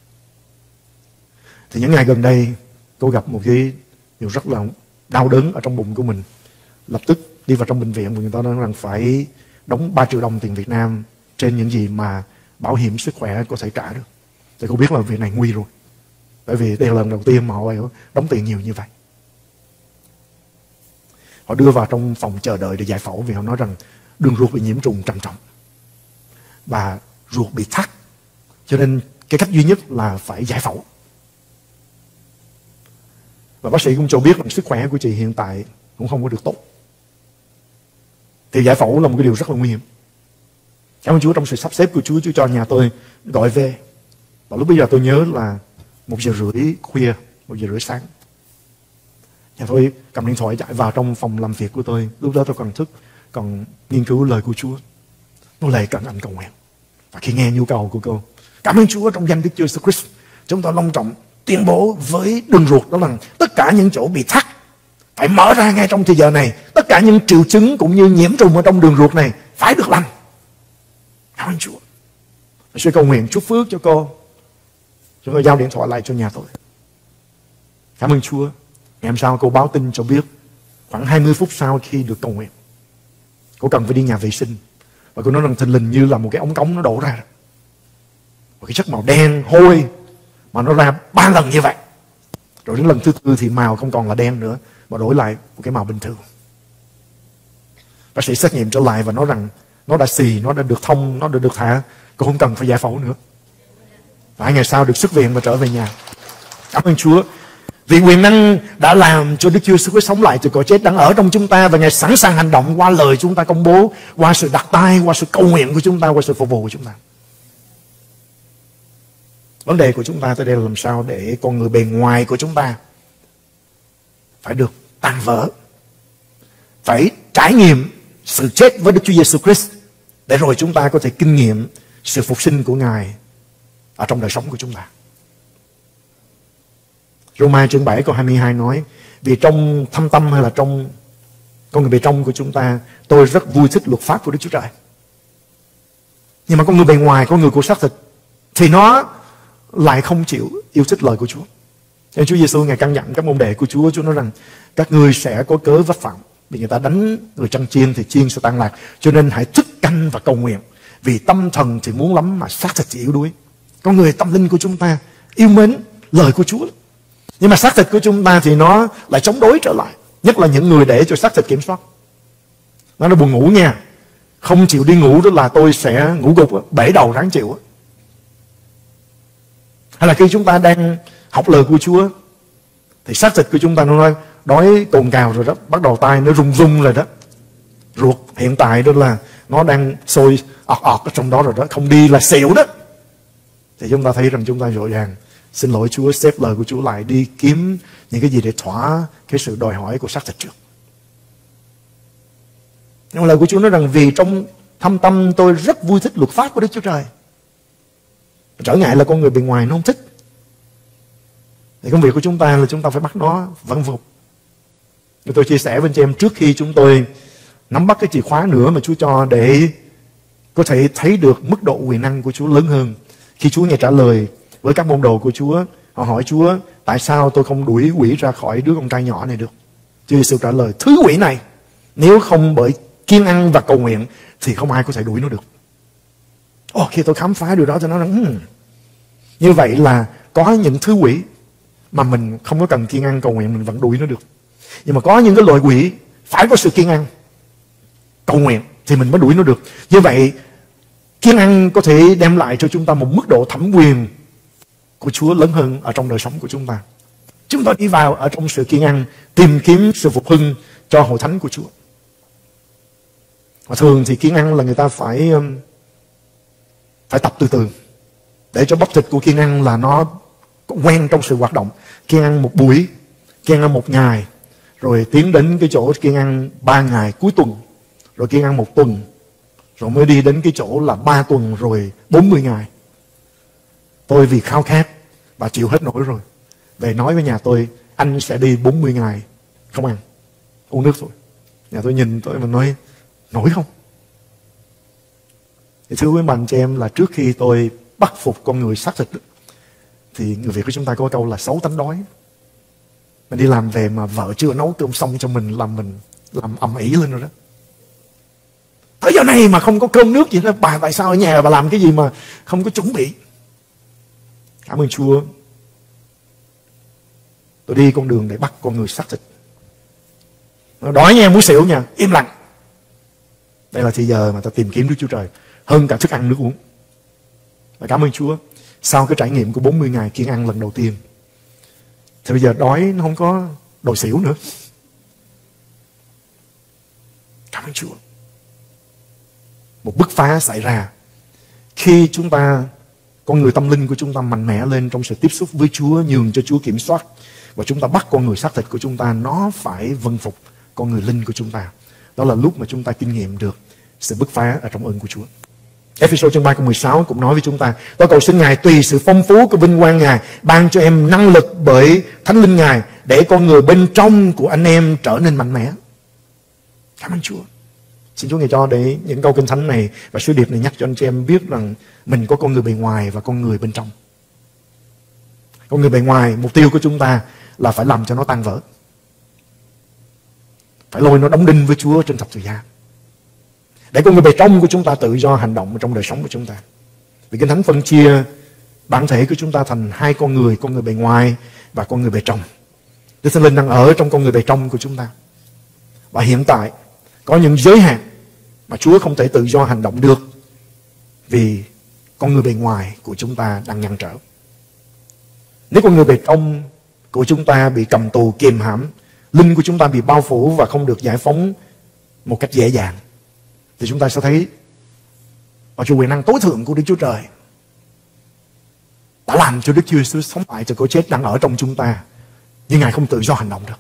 Thì những ngày gần đây cô gặp một cái điều rất là đau đớn ở trong bụng của mình. Lập tức đi vào trong bệnh viện và người ta nói rằng phải đóng 3 triệu đồng tiền Việt Nam trên những gì mà bảo hiểm sức khỏe có thể trả được. Thì cô biết là việc này nguy rồi, bởi vì đây là lần đầu tiên mà họ đóng tiền nhiều như vậy. Họ đưa vào trong phòng chờ đợi để giải phẫu, vì họ nói rằng đường ruột bị nhiễm trùng trầm trọng và ruột bị thắt, cho nên cái cách duy nhất là phải giải phẫu. Và bác sĩ cũng cho biết rằng sức khỏe của chị hiện tại cũng không có được tốt, thì giải phẫu là một cái điều rất là nguy hiểm. Cảm ơn Chúa, trong sự sắp xếp của Chúa, Chúa cho nhà tôi gọi về. Và lúc bây giờ tôi nhớ là 1:30 khuya, 1:30 sáng. Nhà tôi cầm điện thoại chạy vào trong phòng làm việc của tôi. Lúc đó tôi còn thức, còn nghiên cứu lời của Chúa. Nô lệ cần anh cầu nguyện. Và khi nghe nhu cầu của cô, cảm ơn Chúa trong danh Đức Chúa Jesus Christ, chúng tôi long trọng tuyên bố với đường ruột đó là tất cả những chỗ bị thắt phải mở ra ngay trong thời giờ này. Tất cả những triệu chứng cũng như nhiễm trùng ở trong đường ruột này phải được lành. Cảm ơn Chúa. Tôi sẽ cầu nguyện chúc phước cho cô. Chúng tôi giao điện thoại lại cho nhà tôi. Cảm ơn Chúa. Ngày hôm sau cô báo tin cho biết, khoảng 20 phút sau khi được cầu nguyện, cô cần phải đi nhà vệ sinh. Và cô nói rằng thình lình như là một cái ống cống nó đổ ra. Một cái chất màu đen, hôi, mà nó ra 3 lần như vậy. Rồi đến lần thứ 4 thì màu không còn là đen nữa, mà đổi lại một cái màu bình thường. Bác sĩ xét nghiệm trở lại và nói rằng nó đã xì, nó đã được thông, nó đã được thả. Cô không cần phải giải phẫu nữa. Và 2 ngày sau được xuất viện và trở về nhà. Cảm ơn Chúa. Vì quyền năng đã làm cho Đức Chúa Jesus sống lại từ cõi chết đang ở trong chúng ta, và Ngài sẵn sàng hành động qua lời chúng ta công bố, qua sự đặt tay, qua sự cầu nguyện của chúng ta, qua sự phục vụ của chúng ta. Vấn đề của chúng ta tới đây là làm sao để con người bề ngoài của chúng ta phải được tan vỡ, phải trải nghiệm sự chết với Đức Chúa Giêsu Christ, để rồi chúng ta có thể kinh nghiệm sự phục sinh của Ngài ở trong đời sống của chúng ta. Roma chương 7 câu 22 nói: vì trong thâm tâm hay là trong con người bề trong của chúng ta, tôi rất vui thích luật pháp của Đức Chúa Trời. Nhưng mà con người bề ngoài, con người của xác thịt, thì nó lại không chịu yêu thích lời của Chúa. Nên Chúa Giêsu Ngài căn dặn các môn đệ của Chúa nói rằng các ngươi sẽ có cớ vấp phạm. Vì người ta đánh người chăn chiên thì chiên sẽ tan lạc. Cho nên hãy thức canh và cầu nguyện. Vì tâm thần thì muốn lắm mà xác thịt thì yếu đuối. Con người tâm linh của chúng ta yêu mến lời của Chúa, nhưng mà xác thịt của chúng ta thì nó lại chống đối trở lại. Nhất là những người để cho xác thịt kiểm soát. Nó buồn ngủ nha, không chịu đi ngủ đó là tôi sẽ ngủ gục, bể đầu ráng chịu. Hay là khi chúng ta đang học lời của Chúa thì xác thịt của chúng ta nó đói cồn cào rồi đó, bắt đầu tay nó rung rung rồi đó. Ruột hiện tại đó là nó đang sôi ọt ọt ở trong đó rồi đó, không đi là xỉu đó. Thì chúng ta thấy rằng chúng ta vội vàng xin lỗi Chúa, xếp lời của Chúa lại, đi kiếm những cái gì để thỏa cái sự đòi hỏi của xác thịt trước. Nhưng mà lời của Chúa nói rằng vì trong thâm tâm tôi rất vui thích luật pháp của Đức Chúa Trời. Trở ngại là con người bên ngoài nó không thích. Thì công việc của chúng ta là chúng ta phải bắt nó vâng phục. Tôi chia sẻ với anh chị em, trước khi chúng tôi nắm bắt cái chìa khóa nữa mà Chúa cho để có thể thấy được mức độ quyền năng của Chúa lớn hơn. Khi Chúa nghe trả lời với các môn đồ của Chúa, họ hỏi Chúa tại sao tôi không đuổi quỷ ra khỏi đứa con trai nhỏ này được. Chúa Giêsu trả lời: thứ quỷ này nếu không bởi kiêng ăn và cầu nguyện thì không ai có thể đuổi nó được. Khi tôi khám phá điều đó tôi nói rằng như vậy là có những thứ quỷ mà mình không có cần kiêng ăn cầu nguyện mình vẫn đuổi nó được. Nhưng mà có những cái loại quỷ phải có sự kiêng ăn cầu nguyện thì mình mới đuổi nó được. Như vậy kiêng ăn có thể đem lại cho chúng ta một mức độ thẩm quyền của Chúa lớn hơn ở trong đời sống của chúng ta. Chúng ta đi vào ở trong sự kiêng ăn, tìm kiếm sự phục hưng cho hội thánh của Chúa. Và thường thì kiêng ăn là người ta phải tập từ từ, để cho bắp thịt của kiêng ăn là nó quen trong sự hoạt động. Kiêng ăn một buổi, kiêng ăn một ngày, rồi tiến đến cái chỗ kiêng ăn 3 ngày cuối tuần, rồi kiêng ăn 1 tuần, rồi mới đi đến cái chỗ là 3 tuần rồi 40 ngày. Tôi vì khao khát và chịu hết nổi rồi, về nói với nhà tôi anh sẽ đi 40 ngày không ăn, uống nước thôi. Nhà tôi nhìn tôi mà nói nổi không? Thì thưa quý bạn chị em, là trước khi tôi bắt phục con người xác thịt thì người Việt của chúng ta có câu là xấu tánh đói. Mình đi làm về mà vợ chưa nấu cơm xong cho mình làm ầm ĩ lên rồi đó. Tới giờ này mà không có cơm nước gì đó, bà tại sao ở nhà bà làm cái gì mà không có chuẩn bị? Cảm ơn Chúa, tôi đi con đường để bắt con người xác thịt. Nó đói nha, muốn xỉu nha, im lặng. Đây là thời giờ mà ta tìm kiếm Đức Chúa Trời hơn cả thức ăn nước uống. Và cảm ơn Chúa, sau cái trải nghiệm của 40 ngày kiêng ăn lần đầu tiên thì bây giờ đói nó không có đòi xỉu nữa. Cảm ơn Chúa. Một bứt phá xảy ra khi chúng ta, con người tâm linh của chúng ta mạnh mẽ lên trong sự tiếp xúc với Chúa, nhường cho Chúa kiểm soát, và chúng ta bắt con người xác thịt của chúng ta nó phải vâng phục con người linh của chúng ta. Đó là lúc mà chúng ta kinh nghiệm được sự bứt phá ở trong ơn của Chúa. Ephesos chương 3 câu 16 cũng nói với chúng ta: tôi cầu xin Ngài tùy sự phong phú của vinh quang Ngài ban cho em năng lực bởi Thánh Linh Ngài để con người bên trong của anh em trở nên mạnh mẽ. Cảm ơn Chúa. Xin Chúa Ngài cho để những câu kinh thánh này và sứ điệp này nhắc cho anh chị em biết rằng mình có con người bề ngoài và con người bên trong. Con người bề ngoài, mục tiêu của chúng ta là phải làm cho nó tan vỡ, phải lôi nó đóng đinh với Chúa trên thập tự giá, để con người bề trong của chúng ta tự do hành động trong đời sống của chúng ta. Vì Kinh Thánh phân chia bản thể của chúng ta thành hai con người bề ngoài và con người bề trong. Đức Thánh Linh đang ở trong con người bề trong của chúng ta. Và hiện tại có những giới hạn mà Chúa không thể tự do hành động được vì con người bề ngoài của chúng ta đang ngăn trở. Nếu con người bề trong của chúng ta bị cầm tù kiềm hãm, linh của chúng ta bị bao phủ và không được giải phóng một cách dễ dàng, thì chúng ta sẽ thấy ở chủ quyền năng tối thượng của Đức Chúa Trời đã làm cho Đức Chúa Giêsu sống lại từ cõi chết đang ở trong chúng ta, nhưng Ngài không tự do hành động được.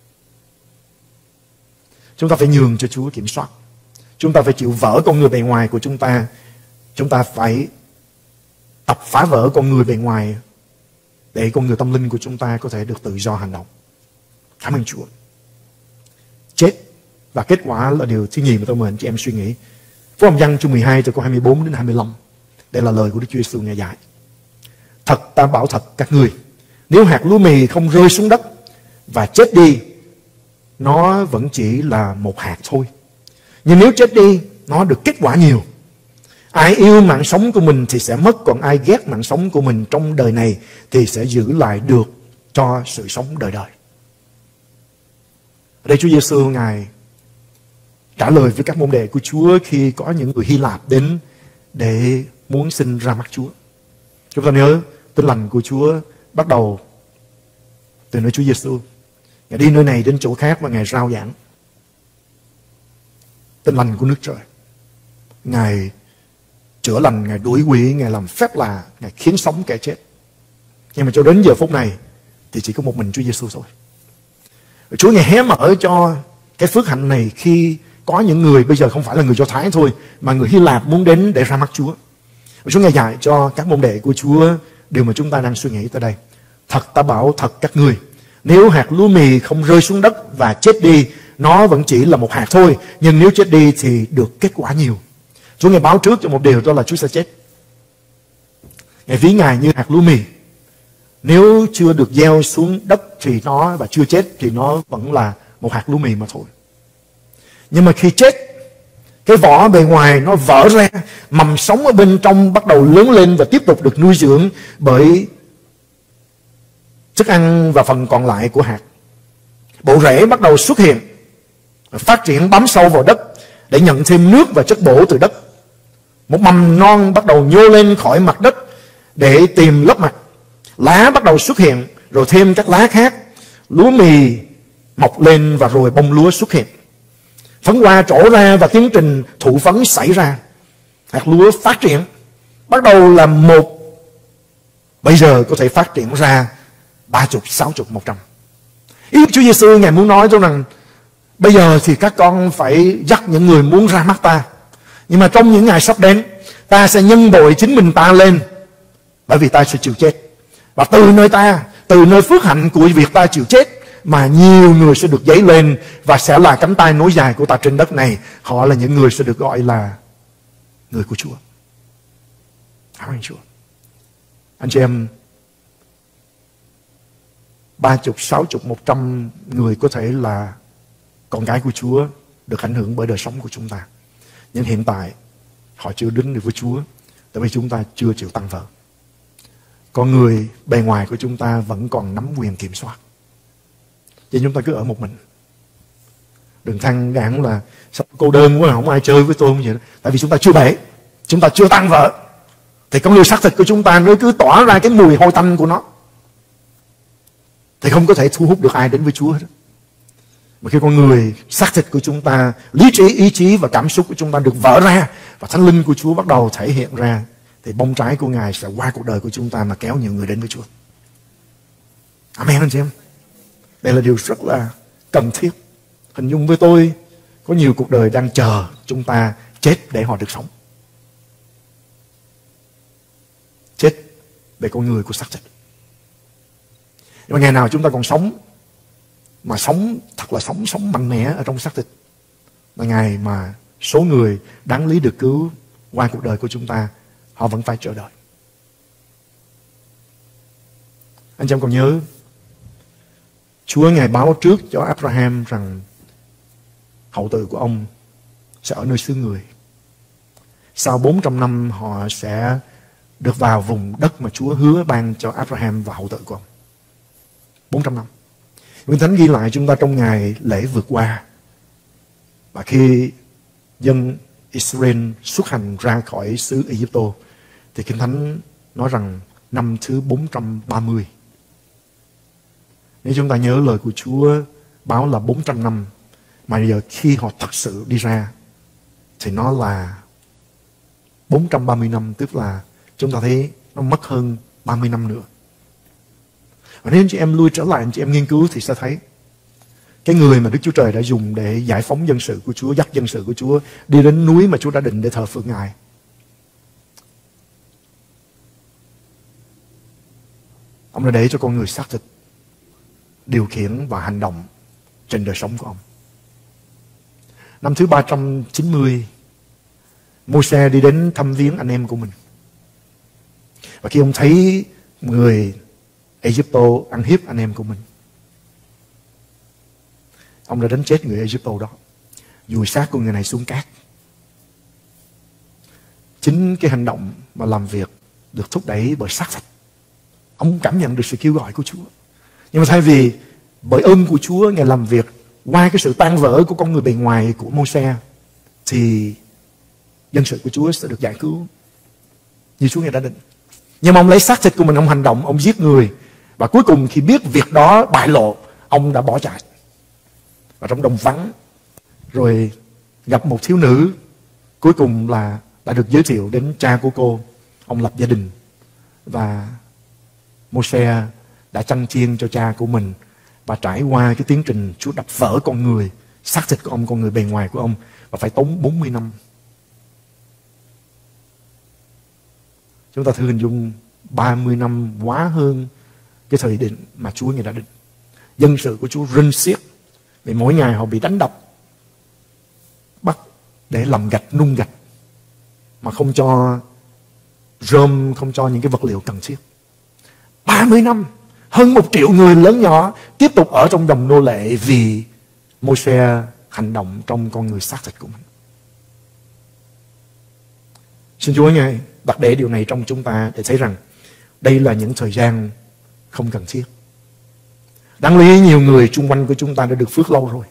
Chúng ta phải nhường cho Chúa kiểm soát. Chúng ta phải chịu vỡ con người bề ngoài của chúng ta. Chúng ta phải tập phá vỡ con người bề ngoài để con người tâm linh của chúng ta có thể được tự do hành động. Cảm ơn Chúa. Chết và kết quả là điều thứ nhì mà tôi mời anh chị em suy nghĩ. Phúc Âm Giăng chương 12 từ câu 24 đến 25. Đây là lời của Đức Chúa Giêsu Ngài dạy: thật ta bảo thật các ngươi, nếu hạt lúa mì không rơi xuống đất và chết đi, nó vẫn chỉ là một hạt thôi. Nhưng nếu chết đi, nó được kết quả nhiều. Ai yêu mạng sống của mình thì sẽ mất, còn ai ghét mạng sống của mình trong đời này thì sẽ giữ lại được cho sự sống đời đời. Ở đây Chúa Giêsu Ngài trả lời với các môn đệ của Chúa khi có những người Hy Lạp đến để muốn xin ra mắt Chúa. Chúng ta nhớ tin lành của Chúa bắt đầu từ nơi Chúa Giêsu. Ngài đi nơi này đến chỗ khác và Ngài rao giảng tin lành của nước trời. Ngài chữa lành, Ngài đuổi quỷ, Ngài làm phép lạ, Ngài khiến sống kẻ chết. Nhưng mà cho đến giờ phút này thì chỉ có một mình Chúa Giêsu thôi. Chúa Ngài hé mở cho cái phước hạnh này khi có những người bây giờ không phải là người Do Thái thôi, mà người Hy Lạp muốn đến để ra mắt Chúa. Chúa Ngài dạy cho các môn đệ của Chúa điều mà chúng ta đang suy nghĩ tới đây: thật ta bảo thật các ngươi, nếu hạt lúa mì không rơi xuống đất và chết đi, nó vẫn chỉ là một hạt thôi, nhưng nếu chết đi thì được kết quả nhiều. Chúa Ngài báo trước cho một điều, đó là Chúa sẽ chết. Ngài ví Ngài như hạt lúa mì. Nếu chưa được gieo xuống đất thì nó, và chưa chết thì nó vẫn là một hạt lúa mì mà thôi. Nhưng mà khi chết, cái vỏ bề ngoài nó vỡ ra, mầm sống ở bên trong bắt đầu lớn lên và tiếp tục được nuôi dưỡng bởi thức ăn và phần còn lại của hạt. Bộ rễ bắt đầu xuất hiện, phát triển bám sâu vào đất để nhận thêm nước và chất bổ từ đất. Một mầm non bắt đầu nhô lên khỏi mặt đất để tìm lớp mặt. Lá bắt đầu xuất hiện, rồi thêm các lá khác. Lúa mì mọc lên và rồi bông lúa xuất hiện. Phấn hoa trổ ra và tiến trình thụ phấn xảy ra. Hạt lúa phát triển, bắt đầu là một, bây giờ có thể phát triển ra 30, 60, 100. Ý Chúa Giêsu Ngài muốn nói cho rằng bây giờ thì các con phải dắt những người muốn ra mắt ta, nhưng mà trong những ngày sắp đến, ta sẽ nhân bội chính mình ta lên, bởi vì ta sẽ chịu chết. Và từ nơi ta, từ nơi phước hạnh của việc ta chịu chết, mà nhiều người sẽ được dấy lên và sẽ là cánh tay nối dài của ta trên đất này. Họ là những người sẽ được gọi là người của Chúa. Cảm ơn Chúa. Anh chị em, 30, 60, 100 người có thể là con gái của Chúa, được ảnh hưởng bởi đời sống của chúng ta. Nhưng hiện tại họ chưa đến được với Chúa, tại vì chúng ta chưa chịu tăng vỡ. Con người bề ngoài của chúng ta vẫn còn nắm quyền kiểm soát. Vậy chúng ta cứ ở một mình. Đừng than gạn là sao cô đơn quá, không ai chơi với tôi không vậy đó. Tại vì chúng ta chưa bể, chúng ta chưa tăng vỡ. Thì con người xác thịt của chúng ta nó cứ tỏa ra cái mùi hôi tanh của nó, thì không có thể thu hút được ai đến với Chúa hết. Mà khi con người xác thịt của chúng ta, lý trí, ý chí và cảm xúc của chúng ta được vỡ ra, và Thánh Linh của Chúa bắt đầu thể hiện ra, thì bông trái của Ngài sẽ qua cuộc đời của chúng ta mà kéo nhiều người đến với Chúa. Amen anh chị em. Đây là điều rất là cần thiết. Hình dung với tôi, có nhiều cuộc đời đang chờ chúng ta chết để họ được sống. về con người của xác thịt. Nhưng mà ngày nào chúng ta còn sống, mà sống thật là sống mạnh mẽ ở trong xác thịt, là ngày mà số người đáng lý được cứu qua cuộc đời của chúng ta, họ vẫn phải chờ đợi. Anh chị em còn nhớ Chúa Ngài báo trước cho Abraham rằng hậu tự của ông sẽ ở nơi xứ người. Sau 400 năm họ sẽ được vào vùng đất mà Chúa hứa ban cho Abraham và hậu tự của ông. 400 năm. Kinh Thánh ghi lại chúng ta trong ngày lễ vượt qua, và khi dân Israel xuất hành ra khỏi xứ Egypto, thì Kinh Thánh nói rằng năm thứ 430. Nếu chúng ta nhớ lời của Chúa báo là 400 năm, mà giờ khi họ thật sự đi ra thì nó là 430 năm, tức là chúng ta thấy nó mất hơn 30 năm nữa. Và nếu anh chị em lui trở lại, anh chị em nghiên cứu thì sẽ thấy cái người mà Đức Chúa Trời đã dùng để giải phóng dân sự của Chúa, dắt dân sự của Chúa đi đến núi mà Chúa đã định để thờ phượng Ngài, ông đã để cho con người xác thịt điều khiển và hành động trên đời sống của ông. Năm thứ 390, Môi-se đi đến thăm viếng anh em của mình. Và khi ông thấy người Egypto ăn hiếp anh em của mình, ông đã đánh chết người Egypto đó, vùi xác của người này xuống cát. Chính cái hành động mà làm việc được thúc đẩy bởi xác thịt, ông cảm nhận được sự kêu gọi của Chúa. Nhưng mà thay vì bởi ơn của Chúa Ngài làm việc qua cái sự tan vỡ của con người bề ngoài của Môi-se, thì dân sự của Chúa sẽ được giải cứu như Chúa Ngài đã định. Nhưng mà ông lấy xác thịt của mình, ông hành động, ông giết người. Và cuối cùng khi biết việc đó bại lộ, ông đã bỏ chạy. Và trong đồng vắng, rồi gặp một thiếu nữ, cuối cùng là đã được giới thiệu đến cha của cô. Ông lập gia đình. Và Môi-se đã chăn chiên cho cha của mình, và trải qua cái tiến trình Chúa đập vỡ con người, xác thịt của ông, con người bề ngoài của ông, và phải tốn 40 năm. Chúng ta thử hình dung 30 năm quá hơn cái thời định mà Chúa Ngài đã định. Dân sự của Chúa rinh xiết, vì mỗi ngày họ bị đánh đập, bắt để làm gạch, nung gạch, mà không cho rơm, không cho những cái vật liệu cần thiết. 30 năm, hơn 1 triệu người lớn nhỏ tiếp tục ở trong dòng nô lệ vì Môi-se hành động trong con người xác thịt của mình. Xin Chúa Ngài đặt để điều này trong chúng ta để thấy rằng đây là những thời gian không cần thiết. Đáng lý nhiều người xung quanh của chúng ta đã được phước lâu rồi,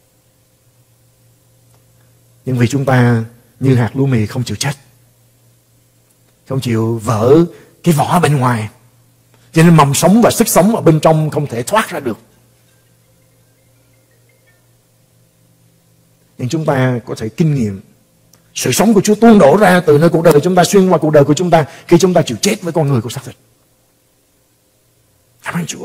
nhưng vì chúng ta như hạt lúa mì không chịu chết, không chịu vỡ cái vỏ bên ngoài, cho nên mầm sống và sức sống ở bên trong không thể thoát ra được. Nhưng chúng ta có thể kinh nghiệm sự sống của Chúa tuôn đổ ra từ nơi cuộc đời chúng ta, xuyên qua cuộc đời của chúng ta, khi chúng ta chịu chết với con người của xác thịt. Cảm ơn Chúa.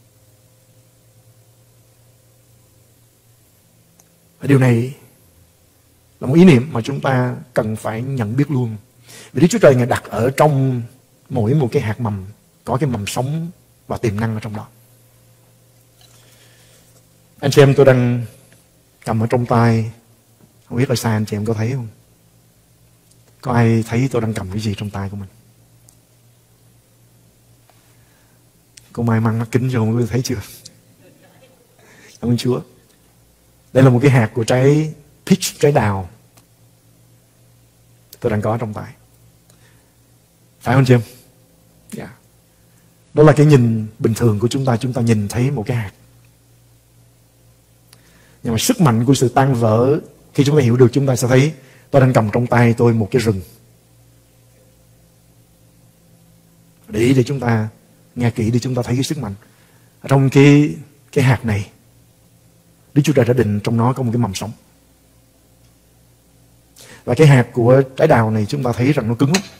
Và điều này là một ý niệm mà chúng ta cần phải nhận biết luôn. Vì Đức Chúa Trời Ngài đặt ở trong mỗi một cái hạt mầm có cái mầm sống và tiềm năng ở trong đó. Anh chị em, tôi đang cầm ở trong tay, không biết là sao anh chị em có thấy không? Có ai thấy tôi đang cầm cái gì trong tay của mình? Cô Mai mang mắt kính cho mọi người thấy chưa? Cảm ơn Chúa. Đây là một cái hạt của trái peach, trái đào, tôi đang có trong tay. Phải không chị em? Dạ. Đó là cái nhìn bình thường của chúng ta nhìn thấy một cái hạt. Nhưng mà sức mạnh của sự tan vỡ, khi chúng ta hiểu được, chúng ta sẽ thấy tôi đang cầm trong tay tôi một cái rừng. Để ý để chúng ta nghe kỹ, để chúng ta thấy cái sức mạnh. Ở trong cái hạt này, Đức Chúa Trời đã định trong nó có một cái mầm sống. Và cái hạt của trái đào này chúng ta thấy rằng nó cứng lắm.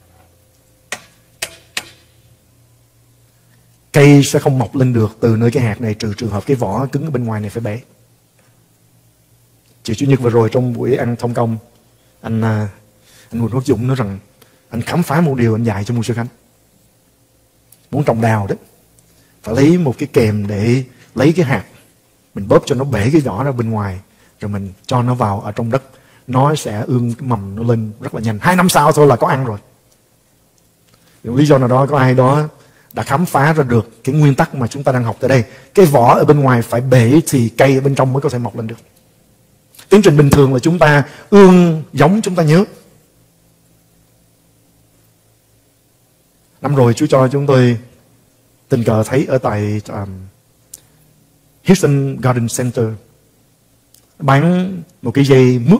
Cây sẽ không mọc lên được từ nơi cái hạt này, trừ trường hợp cái vỏ cứng ở bên ngoài này phải bể. Chiều Chủ nhật vừa rồi trong buổi ăn thông công, anh Nguyễn Quốc Dũng nói rằng anh khám phá một điều anh dạy cho mục sư Khánh. muốn trồng đào đó, phải lấy một cái kềm để lấy cái hạt, mình bóp cho nó bể cái vỏ ra bên ngoài, rồi mình cho nó vào ở trong đất, nó sẽ ương cái mầm nó lên rất là nhanh. 2 năm sau thôi là có ăn rồi. Lý do nào đó có ai đó đã khám phá ra được cái nguyên tắc mà chúng ta đang học tại đây. Cái vỏ ở bên ngoài phải bể thì cây ở bên trong mới có thể mọc lên được. Tiến trình bình thường là chúng ta ương giống, chúng ta nhớ. Năm rồi Chúa cho chúng tôi tình cờ thấy ở tại Houston Garden Center bán một cái dây mướp,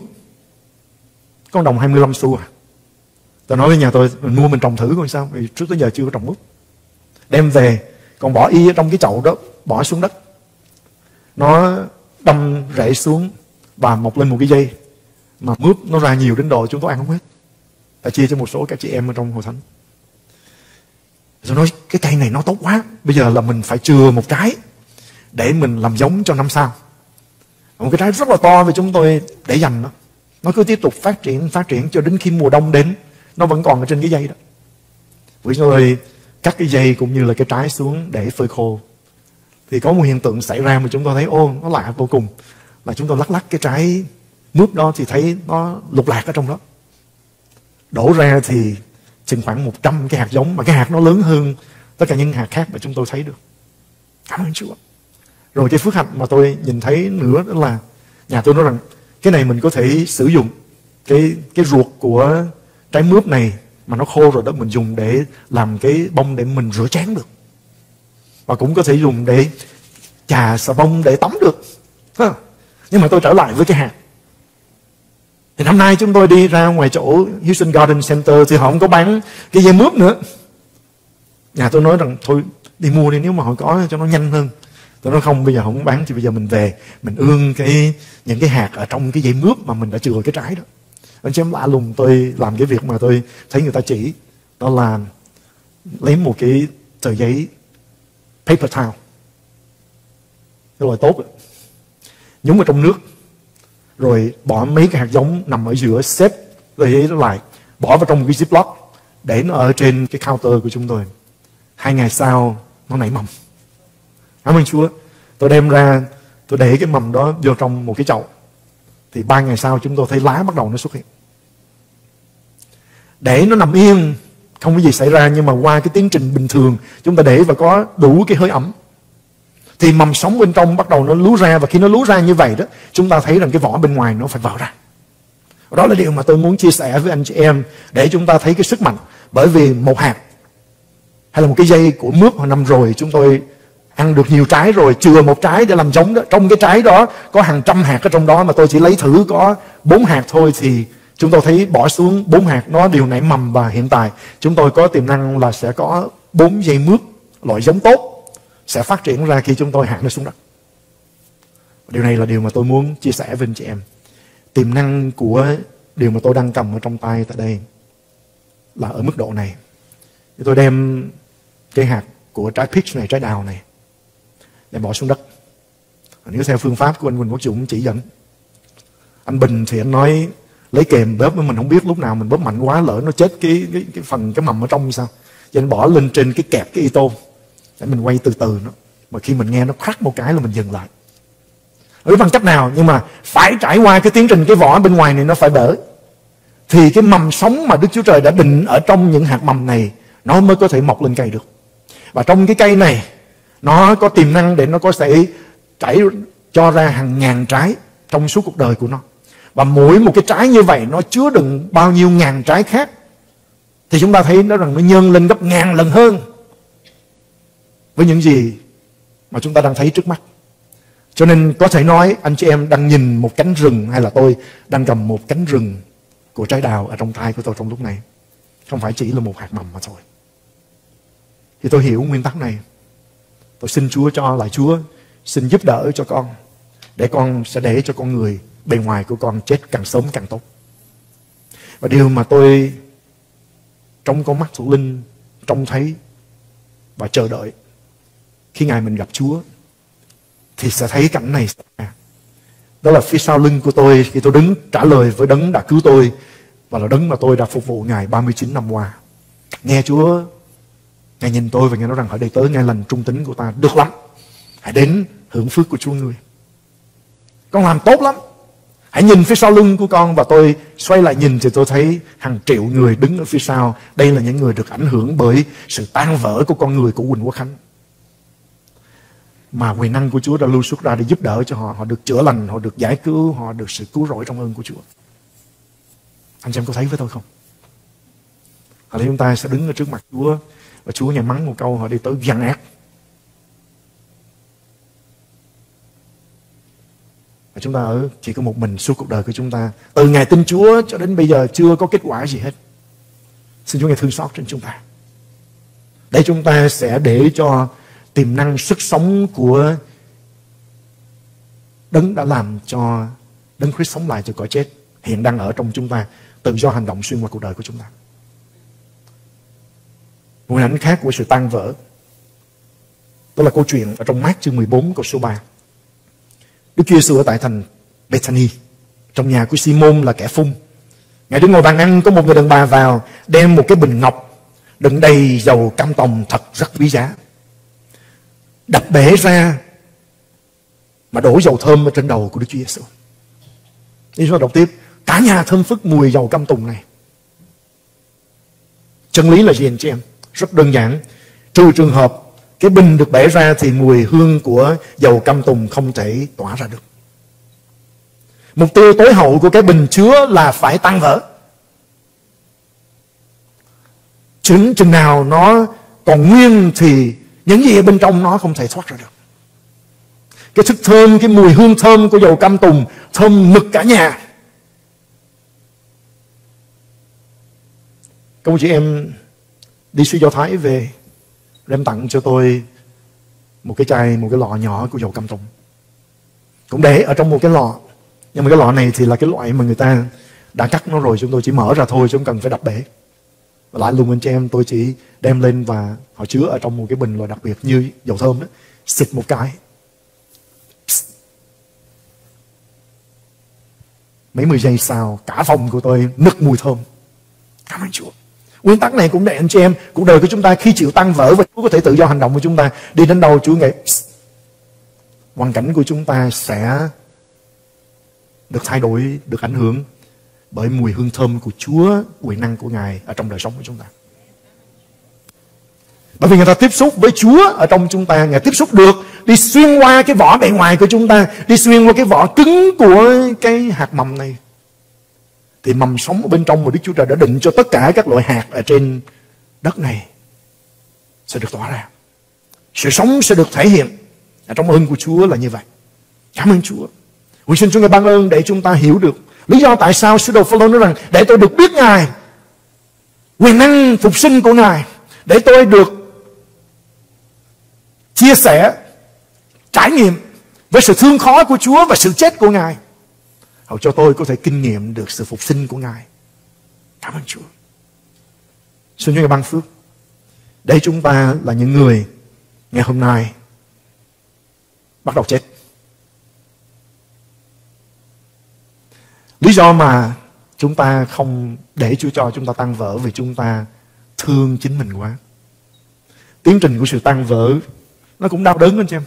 có đồng 25 xu à. Tôi nói với nhà tôi, mình mua mình trồng thử coi sao, vì trước tới giờ chưa có trồng mướp. Đem về, còn bỏ y ở trong cái chậu đó, bỏ xuống đất. Nó đâm rễ xuống và mọc lên một cái dây. Mà mướp nó ra nhiều đến độ chúng tôi ăn không hết. Ta chia cho một số các chị em ở trong hội thánh. Tôi nói cái cây này nó tốt quá, bây giờ là mình phải chừa một trái để mình làm giống cho năm sau. Một cái trái rất là to vì chúng tôi để dành nó. Nó cứ tiếp tục phát triển cho đến khi mùa đông đến, nó vẫn còn ở trên cái dây đó. Vì chúng tôi cắt cái dây cũng như là cái trái xuống để phơi khô. Thì có một hiện tượng xảy ra mà chúng tôi thấy nó lạ vô cùng. Là chúng tôi lắc cái trái mướp đó thì thấy nó lục lạc ở trong đó. Đổ ra thì chừng khoảng 100 cái hạt giống, mà cái hạt nó lớn hơn tất cả những hạt khác mà chúng tôi thấy được. Cảm ơn Chúa. Rồi cái phước hạnh mà tôi nhìn thấy nữa đó là nhà tôi nói rằng cái này mình có thể sử dụng cái ruột của trái mướp này mà nó khô rồi đó, mình dùng để làm cái bông để mình rửa chén được, và cũng có thể dùng để chà xà bông để tắm được. Nhưng mà tôi trở lại với cái hạt. Thì năm nay chúng tôi đi ra ngoài chỗ Houston Garden Center thì họ không có bán cái dây mướp nữa. Nhà tôi nói rằng thôi đi mua đi, nếu mà họ có cho nó nhanh hơn. Tôi nói không, bây giờ không bán thì bây giờ mình về mình ương những cái hạt ở trong cái dây mướp mà mình đã chừa cái trái đó. Anh chị em lạ lùng, tôi làm cái việc mà tôi thấy người ta chỉ, đó là lấy một cái tờ giấy paper towel, cái loại tốt, nhúng vào trong nước, rồi bỏ mấy cái hạt giống nằm ở giữa, xếp tờ giấy đó lại, bỏ vào trong một cái ziploc, để nó ở trên cái counter của chúng tôi. 2 ngày sau nó nảy mầm. Cảm ơn Chúa. Tôi đem ra, tôi để cái mầm đó vô trong một cái chậu. Thì 3 ngày sau chúng tôi thấy lá bắt đầu nó xuất hiện. Để nó nằm yên, không có gì xảy ra, nhưng mà qua cái tiến trình bình thường, chúng ta để và có đủ cái hơi ẩm, thì mầm sống bên trong bắt đầu nó lú ra. Và khi nó lú ra như vậy đó, chúng ta thấy rằng cái vỏ bên ngoài nó phải vỡ ra. Đó là điều mà tôi muốn chia sẻ với anh chị em, để chúng ta thấy cái sức mạnh. Bởi vì một hạt hay là một cái dây của mướp hồi năm rồi chúng tôi ăn được nhiều trái rồi, chừa một trái để làm giống đó. Trong cái trái đó có hàng trăm hạt ở trong đó, mà tôi chỉ lấy thử có 4 hạt thôi, thì chúng tôi thấy bỏ xuống 4 hạt nó đều nảy mầm. Và hiện tại chúng tôi có tiềm năng là sẽ có 4 dây mướp loại giống tốt sẽ phát triển ra khi chúng tôi hạ nó xuống đất. Điều này là điều mà tôi muốn chia sẻ với anh chị em. Tiềm năng của điều mà tôi đang cầm ở trong tay tại đây là ở mức độ này. Tôi đem cái hạt của trái peach này, trái đào này, để bỏ xuống đất. Nếu theo phương pháp của anh Quỳnh Quốc Dũng chỉ dẫn. Anh Bình thì anh nói lấy kềm bóp, mình không biết lúc nào mình bóp mạnh quá lỡ nó chết cái phần cái mầm ở trong như sao. Cho nên bỏ lên trên cái kẹp cái y tô để mình quay từ từ nó. Mà khi mình nghe nó crack một cái là mình dừng lại. Ở bằng cách nào, nhưng mà phải trải qua cái tiến trình cái vỏ bên ngoài này nó phải bở. Thì cái mầm sống mà Đức Chúa Trời đã định ở trong những hạt mầm này nó mới có thể mọc lên cây được. Và trong cái cây này nó có tiềm năng để nó có thể chảy cho ra hàng ngàn trái trong suốt cuộc đời của nó. Và mỗi một cái trái như vậy nó chứa đựng bao nhiêu ngàn trái khác. Thì chúng ta thấy nó rằng nó nhân lên gấp ngàn lần hơn với những gì mà chúng ta đang thấy trước mắt. Cho nên có thể nói anh chị em đang nhìn một cánh rừng, hay là tôi đang cầm một cánh rừng của trái đào ở trong tay của tôi trong lúc này. Không phải chỉ là một hạt mầm mà thôi. Thì tôi hiểu nguyên tắc này. Tôi xin Chúa cho lại Chúa, xin giúp đỡ cho con, để con sẽ để cho con người bề ngoài của con chết càng sớm càng tốt. Và điều mà tôi trong con mắt thuộc linh trông thấy và chờ đợi khi ngày mình gặp Chúa, thì sẽ thấy cảnh này. Đó là phía sau lưng của tôi khi tôi đứng trả lời với đấng đã cứu tôi, và là đấng mà tôi đã phục vụ Ngài 39 năm qua. Nghe Chúa Ngài nhìn tôi và Ngài nói rằng ở đây tới Ngài lành trung tín của ta được lắm. Hãy đến hưởng phước của Chúa ngươi. Con làm tốt lắm. Hãy nhìn phía sau lưng của con. Và tôi xoay lại nhìn thì tôi thấy hàng triệu người đứng ở phía sau. Đây là những người được ảnh hưởng bởi sự tan vỡ của con người của Quỳnh Quốc Khánh. Mà quyền năng của Chúa đã lưu xuất ra để giúp đỡ cho họ. Họ được chữa lành, họ được giải cứu, họ được sự cứu rỗi trong ơn của Chúa. Anh chị em có thấy với tôi không? Hồi nãy chúng ta sẽ đứng ở trước mặt Chúa và Chúa Ngài mắng một câu, họ đi tới gian ác. Và chúng ta ở chỉ có một mình suốt cuộc đời của chúng ta. Từ ngày tin Chúa cho đến bây giờ chưa có kết quả gì hết. Xin Chúa Ngài thương xót trên chúng ta. Để chúng ta sẽ để cho tiềm năng sức sống của Đấng đã làm cho Đấng Christ sống lại từ cõi chết hiện đang ở trong chúng ta, tự do hành động xuyên qua cuộc đời của chúng ta. Một hình ảnh khác của sự tan vỡ, đó là câu chuyện ở trong Mác chương 14 câu số 3. Đức Chúa Giêsu ở tại thành Bethany, trong nhà của Simon là kẻ phung. Ngài đứng ngồi bàn ăn, có một người đàn bà vào đem một cái bình ngọc đựng đầy dầu cam tòng thật rất quý giá, đập bể ra mà đổ dầu thơm ở trên đầu của Đức Chúa Giêsu. Đi chúng ta đọc tiếp. Cả nhà thơm phức mùi dầu cam tùng này. Chân lý là gì anh chị em? Rất đơn giản. Trừ trường hợp cái bình được bể ra thì mùi hương của dầu cam tùng không thể tỏa ra được. Mục tiêu tối hậu của cái bình chứa là phải tan vỡ. Chừng nào nó còn nguyên thì những gì ở bên trong nó không thể thoát ra được. Cái thức thơm, cái mùi hương thơm của dầu cam tùng thơm nực cả nhà. Các chị em đi suy Do Thái về, đem tặng cho tôi một cái chai, một cái lọ nhỏ của dầu cam tùng. Cũng để ở trong một cái lọ. Nhưng mà cái lọ này thì là cái loại mà người ta đã cắt nó rồi, chúng tôi chỉ mở ra thôi chứ không cần phải đập bể. Và lại luôn anh chị em, tôi chỉ đem lên và họ chứa ở trong một cái bình loại đặc biệt như dầu thơm đó. Xịt một cái. Mấy 10 giây sau, cả phòng của tôi nức mùi thơm. Cảm ơn Chúa. Nguyên tắc này cũng để anh chị em, cuộc đời của chúng ta khi chịu tan vỡ và Chúa có thể tự do hành động của chúng ta, đi đến đâu Chúa nghĩ hoàn cảnh của chúng ta sẽ được thay đổi, được ảnh hưởng bởi mùi hương thơm của Chúa, quyền năng của Ngài ở trong đời sống của chúng ta. Bởi vì người ta tiếp xúc với Chúa ở trong chúng ta, Ngài tiếp xúc được, đi xuyên qua cái vỏ bề ngoài của chúng ta, đi xuyên qua cái vỏ cứng của cái hạt mầm này. Thì mầm sống ở bên trong mà Đức Chúa Trời đã định cho tất cả các loại hạt ở trên đất này sẽ được tỏa ra. Sự sống sẽ được thể hiện ở trong ơn của Chúa là như vậy. Cảm ơn Chúa. Nguyện xin Chúa Ngài ban ơn để chúng ta hiểu được lý do tại sao sứ đồ Phêrô nói rằng để tôi được biết Ngài, quyền năng phục sinh của Ngài, để tôi được chia sẻ, trải nghiệm với sự thương khó của Chúa và sự chết của Ngài, hầu cho tôi có thể kinh nghiệm được sự phục sinh của Ngài. Cảm ơn Chúa. Xin Chúa Ngài ban phước để chúng ta là những người ngày hôm nay bắt đầu chết. Lý do mà chúng ta không để Chúa cho chúng ta tan vỡ vì chúng ta thương chính mình quá. Tiến trình của sự tan vỡ nó cũng đau đớn anh chị em.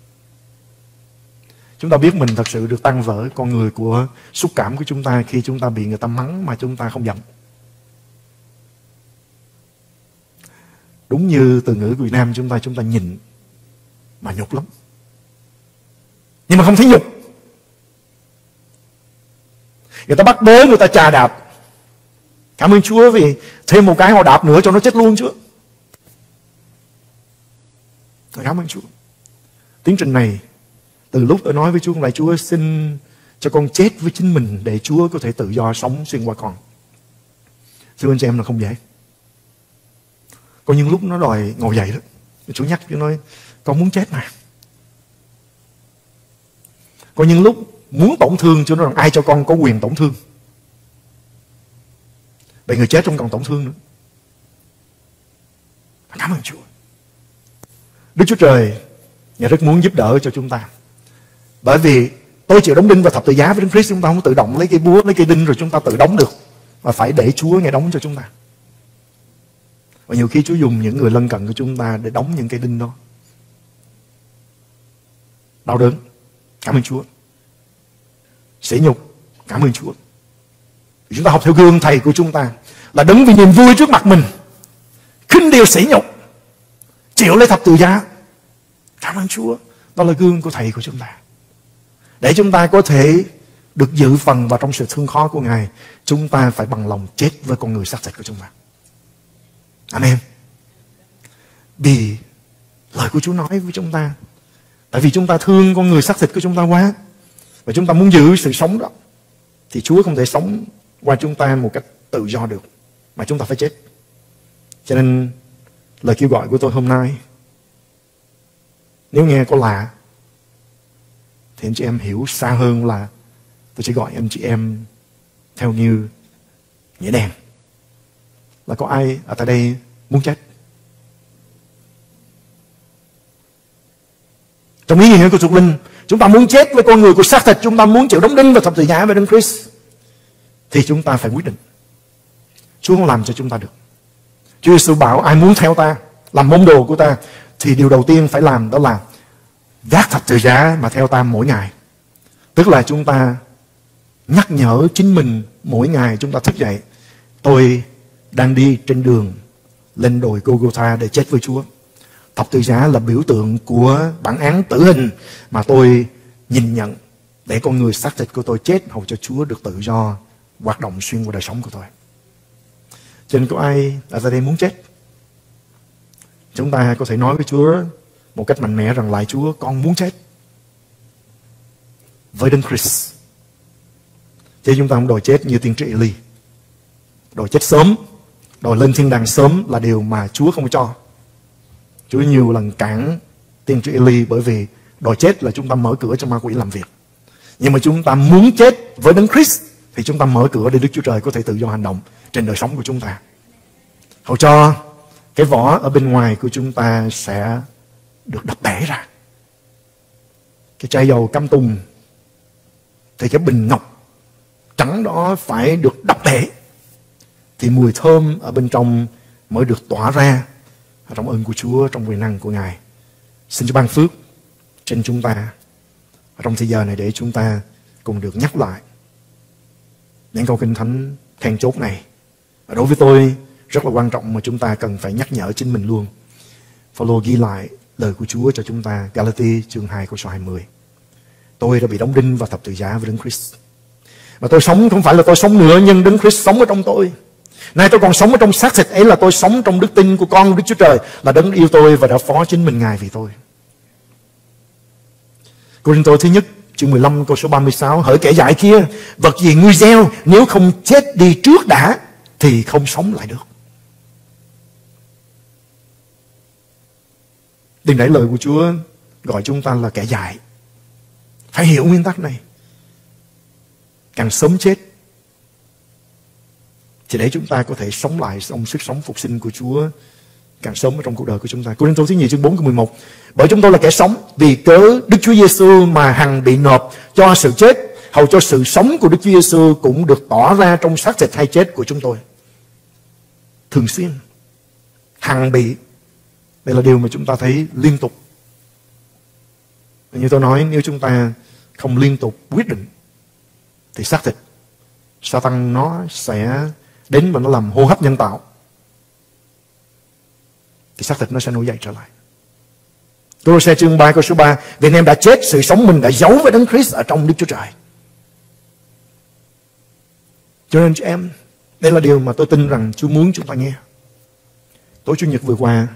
Chúng ta biết mình thật sự được tan vỡ, con người của xúc cảm của chúng ta khi chúng ta bị người ta mắng mà chúng ta không giận. Đúng như từ ngữ của Việt Nam chúng ta nhịn mà nhục lắm. Nhưng mà không thấy nhục. Người ta bắt bớ, người ta chà đạp. Cảm ơn Chúa vì thêm một cái họ đạp nữa cho nó chết luôn Chúa. Cảm ơn Chúa. Tiến trình này, từ lúc tôi nói với Chúa lại, Chúa xin cho con chết với chính mình để Chúa có thể tự do sống xuyên qua con. Thưa anh chị em là không dễ. Có những lúc nó đòi ngồi dậy đó. Chúa nhắc, Chúa nói con muốn chết mà. Có những lúc muốn tổn thương, Chúa nói rằng ai cho con có quyền tổn thương. Vậy người chết không còn tổn thương nữa. Cảm ơn Chúa. Đức Chúa Trời Ngài rất muốn giúp đỡ cho chúng ta. Bởi vì tôi chịu đóng đinh và thập tự giá với Đấng Christ, chúng ta không tự động lấy cây búa, lấy cây đinh rồi chúng ta tự đóng được, mà phải để Chúa Ngài đóng cho chúng ta. Và nhiều khi Chúa dùng những người lân cận của chúng ta để đóng những cái đinh đó. Đau đớn, cảm ơn Chúa. Sỉ nhục, cảm ơn Chúa. Chúng ta học theo gương Thầy của chúng ta là đứng vì niềm vui trước mặt mình, khinh điều sỉ nhục, chịu lấy thập tự giá. Cảm ơn Chúa. Đó là gương của Thầy của chúng ta. Để chúng ta có thể được dự phần vào trong sự thương khó của Ngài, chúng ta phải bằng lòng chết với con người xác thịt của chúng ta. Amen. Vì lời của Chúa nói với chúng ta, tại vì chúng ta thương con người xác thịt của chúng ta quá, và chúng ta muốn giữ sự sống đó, thì Chúa không thể sống qua chúng ta một cách tự do được, mà chúng ta phải chết. Cho nên lời kêu gọi của tôi hôm nay, nếu nghe có lạ, thì anh chị em hiểu xa hơn là tôi chỉ gọi anh chị em theo như nghĩa đen. Là có ai ở tại đây muốn chết? Trong ý nghĩa của thuộc linh, chúng ta muốn chết với con người của xác thịt, chúng ta muốn chịu đóng đinh và thập tự giá với Đấng Christ, thì chúng ta phải quyết định. Chúa không làm cho chúng ta được. Chúa Giêsu bảo ai muốn theo ta, làm môn đồ của ta, thì điều đầu tiên phải làm đó là vác thập tự giá mà theo ta mỗi ngày. Tức là chúng ta nhắc nhở chính mình mỗi ngày chúng ta thức dậy, tôi đang đi trên đường lên đồi Golgotha để chết với Chúa. Thập tự giá là biểu tượng của bản án tử hình mà tôi nhìn nhận để con người xác thịt của tôi chết, hầu cho Chúa được tự do hoạt động xuyên qua đời sống của tôi. Cho nên có ai ở đây muốn chết? Chúng ta có thể nói với Chúa một cách mạnh mẽ rằng: lạy Chúa, con muốn chết với Đấng Christ. Chứ chúng ta không đòi chết như tiên tri Eli. Đòi chết sớm, đòi lên thiên đàng sớm là điều mà Chúa không cho. Chúa nhiều lần cản tiên tri Eli, bởi vì đòi chết là chúng ta mở cửa cho ma quỷ làm việc. Nhưng mà chúng ta muốn chết với Đấng Christ thì chúng ta mở cửa để Đức Chúa Trời có thể tự do hành động trên đời sống của chúng ta. Hầu cho cái vỏ ở bên ngoài của chúng ta sẽ được đập bể ra. Cái chai dầu cam tùng thì cái bình ngọc trắng đó phải được đập bể, thì mùi thơm ở bên trong mới được tỏa ra trong ơn của Chúa, trong quyền năng của Ngài. Xin Chúa ban phước trên chúng ta ở trong thời giờ này để chúng ta cùng được nhắc lại những câu kinh thánh then chốt này. Và đối với tôi rất là quan trọng mà chúng ta cần phải nhắc nhở chính mình luôn. Phaolô ghi lại lời của Chúa cho chúng ta, Galati chương 2 câu số 20. Tôi đã bị đóng đinh và thập tự giá với Đấng Christ. Mà tôi sống không phải là tôi sống nữa, nhưng Đấng Christ sống ở trong tôi. Nay tôi còn sống ở trong xác thịt ấy là tôi sống trong đức tin của con Đức Chúa Trời, là Đấng yêu tôi và đã phó chính mình Ngài vì tôi. Cô-rinh-tô thứ nhất chương 15 câu số 36: hỡi kẻ dại kia, vật gì ngươi gieo, nếu không chết đi trước đã thì không sống lại được. Đừng để lời của Chúa gọi chúng ta là kẻ dại. Phải hiểu nguyên tắc này. Càng sớm chết thì để chúng ta có thể sống lại trong sức sống phục sinh của Chúa càng sớm ở trong cuộc đời của chúng ta. Cô-rinh-tô thứ nhì chương 4 câu 11: bởi chúng tôi là kẻ sống vì cớ Đức Chúa Giêsu mà hằng bị nộp cho sự chết, hầu cho sự sống của Đức Chúa Giêsu cũng được tỏ ra trong xác thịt hay chết của chúng tôi. Thường xuyên, hằng bị, đây là điều mà chúng ta thấy liên tục. Như tôi nói, nếu chúng ta không liên tục quyết định thì xác thịt Satan nó sẽ đến và nó làm hô hấp nhân tạo, thì xác thịt nó sẽ nổi dậy trở lại. Cô-rô-se chương 3 câu số 3: vì anh em đã chết, sự sống mình đã giấu với Đấng Christ ở trong Đức Chúa Trời. Cho nên chị em, đây là điều mà tôi tin rằng Chúa muốn chúng ta nghe. Tối Chủ nhật vừa qua,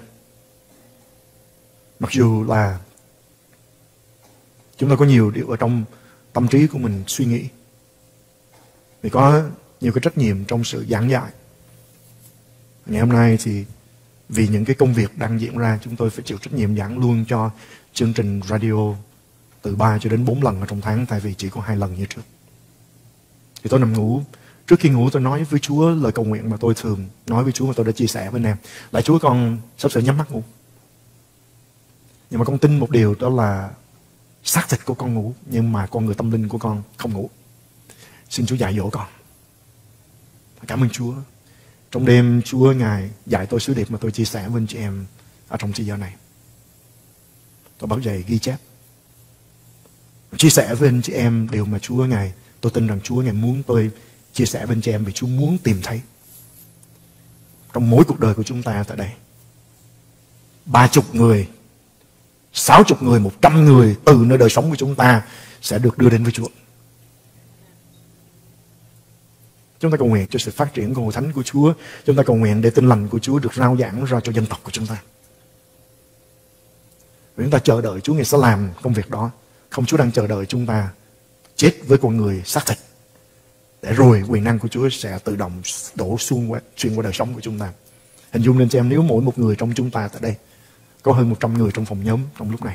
mặc dù là chúng ta có nhiều điều ở trong tâm trí của mình suy nghĩ, vì có nhiều cái trách nhiệm trong sự giảng dạy. Ngày hôm nay thì vì những cái công việc đang diễn ra, chúng tôi phải chịu trách nhiệm giảng luôn cho chương trình radio từ 3 cho đến 4 lần ở trong tháng, thay vì chỉ có 2 lần như trước. Thì tôi nằm ngủ, trước khi ngủ tôi nói với Chúa lời cầu nguyện mà tôi thường nói với Chúa, mà tôi đã chia sẻ với anh em. Là Chúa, con sắp sửa nhắm mắt ngủ, nhưng mà con tin một điều, đó là xác thịt của con ngủ, nhưng mà con người tâm linh của con không ngủ. Xin Chúa dạy dỗ con. Cảm ơn Chúa Trong đêm Chúa Ngài dạy tôi sứ điệp mà tôi chia sẻ với anh chị em ở trong thời giờ này. Tôi bắt dậy ghi chép, chia sẻ với anh chị em điều mà Chúa Ngài, tôi tin rằng Chúa Ngài muốn tôi chia sẻ với anh chị em vì Chúa muốn tìm thấy trong mỗi cuộc đời của chúng ta tại đây. 30 người, 60 người, 100 người từ nơi đời sống của chúng ta sẽ được đưa đến với Chúa. Chúng ta cầu nguyện cho sự phát triển của Hội Thánh của Chúa. Chúng ta cầu nguyện để tin lành của Chúa được rao giảng ra cho dân tộc của chúng ta. Và chúng ta chờ đợi Chúa Ngài sẽ làm công việc đó. Không, Chúa đang chờ đợi chúng ta chết với con người xác thịt, để rồi quyền năng của Chúa sẽ tự động đổ xuyên qua đời sống của chúng ta. Hình dung lên cho em, nếu mỗi một người trong chúng ta tại đây có hơn 100 người trong phòng nhóm trong lúc này,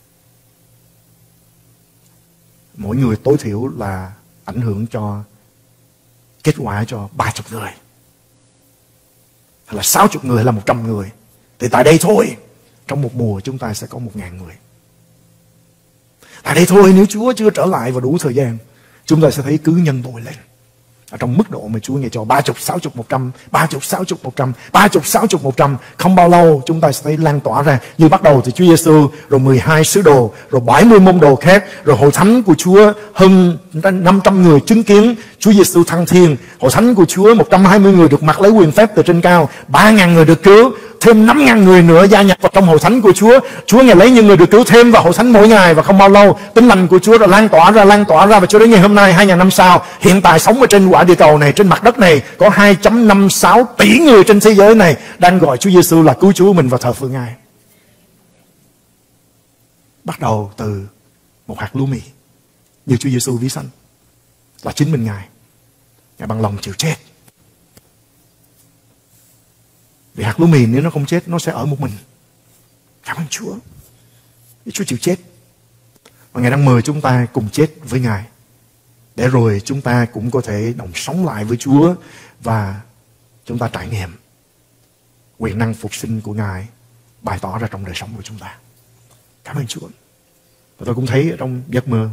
mỗi người tối thiểu là ảnh hưởng cho kết quả cho 30 người, hay là 60 người, hay là 100 người. Thì tại đây thôi, trong một mùa chúng ta sẽ có 1.000 người. Tại đây thôi, nếu Chúa chưa trở lại và đủ thời gian, chúng ta sẽ thấy cứ nhân bội lên. Ở trong mức độ mà Chúa Ngài cho 30, 60, 100, 30, 60, 100, 30, 60, 100. Không bao lâu chúng ta sẽ thấy lan tỏa ra. Như bắt đầu từ Chúa Giêsu, rồi 12 sứ đồ, rồi 70 môn đồ khác, rồi Hội Thánh của Chúa hơn 500 người chứng kiến Chúa Giêsu thăng thiên. Hội Thánh của Chúa 120 người được mặc lấy quyền phép từ trên cao, 3.000 người được cứu, thêm 5.000 người nữa gia nhập vào trong Hội Thánh của Chúa. Chúa Ngài lấy những người được cứu thêm vào Hội Thánh mỗi ngày, và không bao lâu tin lành của Chúa đã lan tỏa ra và cho đến ngày hôm nay, 2.000 năm sau, hiện tại sống ở trên quả địa cầu này, trên mặt đất này, có 2.56 tỷ người trên thế giới này đang gọi Chúa Giêsu là cứu Chúa mình và thờ phượng Ngài. Bắt đầu từ một hạt lúa mì, như Chúa Giêsu ví sanh là chính mình Ngài bằng lòng chịu chết. Vì hạt lúa mì nếu nó không chết, nó sẽ ở một mình. Cảm ơn Chúa, Chúa chịu chết, và Ngài đang mời chúng ta cùng chết với Ngài, để rồi chúng ta cũng có thể đồng sống lại với Chúa, và chúng ta trải nghiệm quyền năng phục sinh của Ngài bày tỏ ra trong đời sống của chúng ta. Cảm ơn Chúa. Và tôi cũng thấy ở trong giấc mơ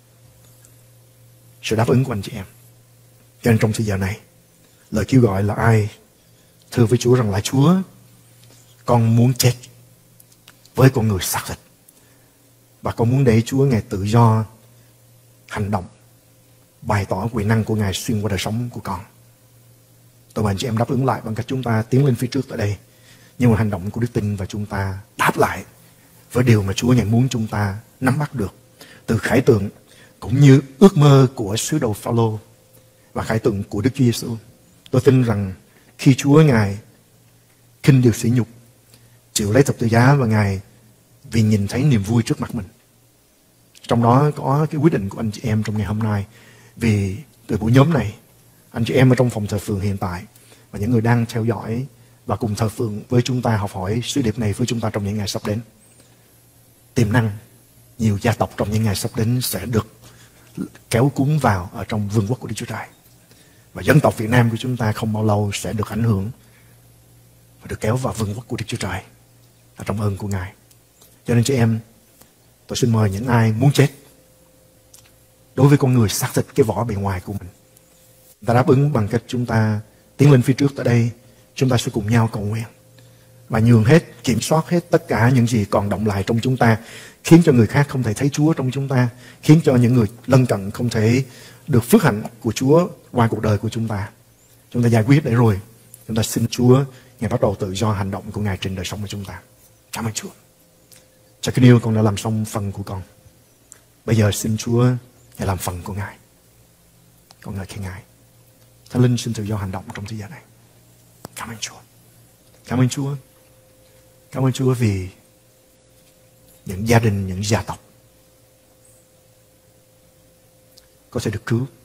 sự đáp ứng của anh chị em. Cho nên trong thời giờ này, lời kêu gọi là ai thưa với Chúa rằng là Chúa, con muốn chết với con người xác thịt, và con muốn để Chúa Ngài tự do hành động, bày tỏ quyền năng của Ngài xuyên qua đời sống của con. Tôi và anh chị em đáp ứng lại bằng cách chúng ta tiến lên phía trước tại đây, như một hành động của đức tin, và chúng ta đáp lại với điều mà Chúa Ngài muốn chúng ta nắm bắt được từ khải tượng cũng như ước mơ của sứ đồ Phao-lô và khải tượng của Đức Chúa Giêsu. Tôi tin rằng khi Chúa Ngài khinh điều sỉ nhục, chịu lấy thập tự giá, và Ngài vì nhìn thấy niềm vui trước mặt mình, trong đó có cái quyết định của anh chị em trong ngày hôm nay. Vì từ buổi nhóm này, anh chị em ở trong phòng thờ phượng hiện tại và những người đang theo dõi và cùng thờ phượng với chúng ta, học hỏi sứ điệp này với chúng ta trong những ngày sắp đến, tiềm năng nhiều gia tộc trong những ngày sắp đến sẽ được kéo cuốn vào ở trong vương quốc của Đức Chúa Trời. Và dân tộc Việt Nam của chúng ta không bao lâu sẽ được ảnh hưởng và được kéo vào vương quốc của Đức Chúa Trời ở trong ơn của Ngài. Cho nên chị em, tôi xin mời những ai muốn chết đối với con người xác thịt, cái vỏ bề ngoài của mình, ta đáp ứng bằng cách chúng ta tiến lên phía trước tại đây. Chúng ta sẽ cùng nhau cầu nguyện và nhường hết, kiểm soát hết tất cả những gì còn động lại trong chúng ta, khiến cho người khác không thể thấy Chúa trong chúng ta, khiến cho những người lân cận không thể được phước hạnh của Chúa qua cuộc đời của chúng ta. Chúng ta giải quyết để rồi chúng ta xin Chúa Ngài bắt đầu tự do hành động của Ngài trên đời sống của chúng ta. Cảm ơn Chúa. Cha kính yêu, con đã làm xong phần của con. Bây giờ xin Chúa Ngài làm phần của Ngài. Con ngợi khen Ngài. Thánh Linh xin tự do hành động trong thời gian này. Cảm ơn Chúa. Cảm ơn Chúa. Cảm ơn Chúa vì những gia đình, những gia tộc có thể được cứu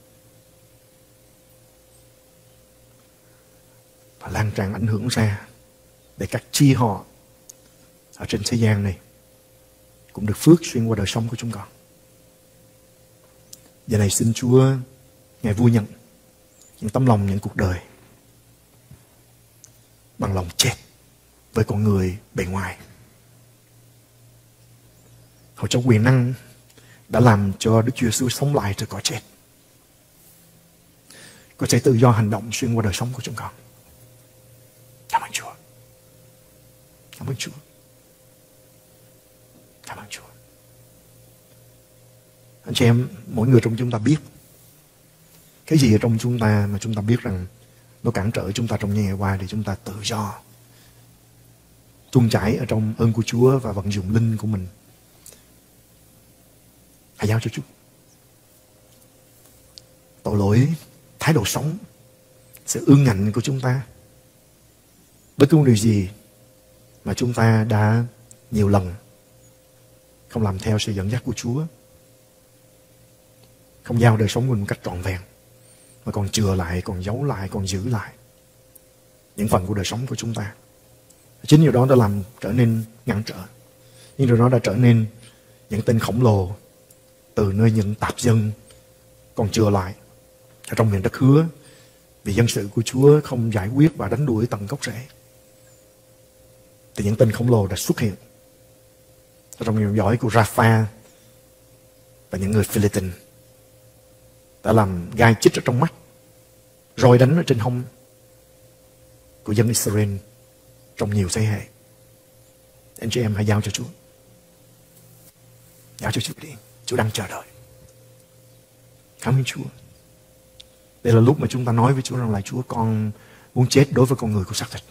và lan tràn ảnh hưởng ra, để các chi họ ở trên thế gian này cũng được phước xuyên qua đời sống của chúng con. Giờ này xin Chúa Ngài vui nhận những tấm lòng, những cuộc đời bằng lòng chết với con người bề ngoài. Hầu cho quyền năng đã làm cho Đức Chúa Giêsu sống lại từ cõi chết có thể tự do hành động xuyên qua đời sống của chúng con. ơn Chúa. Cảm ơn Chúa. Cảm ơn Chúa. Anh chị em, mỗi người trong chúng ta biết cái gì ở trong chúng ta mà chúng ta biết rằng nó cản trở chúng ta trong những ngày qua để chúng ta tự do tuôn chảy ở trong ơn của Chúa và vận dụng linh của mình. Hãy giao cho Chúa. Tội lỗi, thái độ sống, sự ương ngạnh của chúng ta, bất cứ điều gì mà chúng ta đã nhiều lần không làm theo sự dẫn dắt của Chúa, không giao đời sống của mình một cách trọn vẹn, mà còn chừa lại, còn giấu lại, còn giữ lại những phần của đời sống của chúng ta. Chính điều đó đã làm trở nên ngăn trở. Nhưng điều đó đã trở nên những tên khổng lồ từ nơi những tạp dân còn chừa lại ở trong miền đất hứa, vì dân sự của Chúa không giải quyết và đánh đuổi tận gốc rễ. Thì những tên khổng lồ đã xuất hiện ở trong dòng dõi của Rapha, và những người Philippines đã làm gai chích ở trong mắt, roi đánh ở trên hông của dân Israel trong nhiều thế hệ. Anh chị em hãy giao cho Chúa. Giao cho Chúa đi. Chúa đang chờ đợi. Cảm ơn Chúa. Đây là lúc mà chúng ta nói với Chúa rằng là Chúa, con muốn chết đối với con người của xác thịt.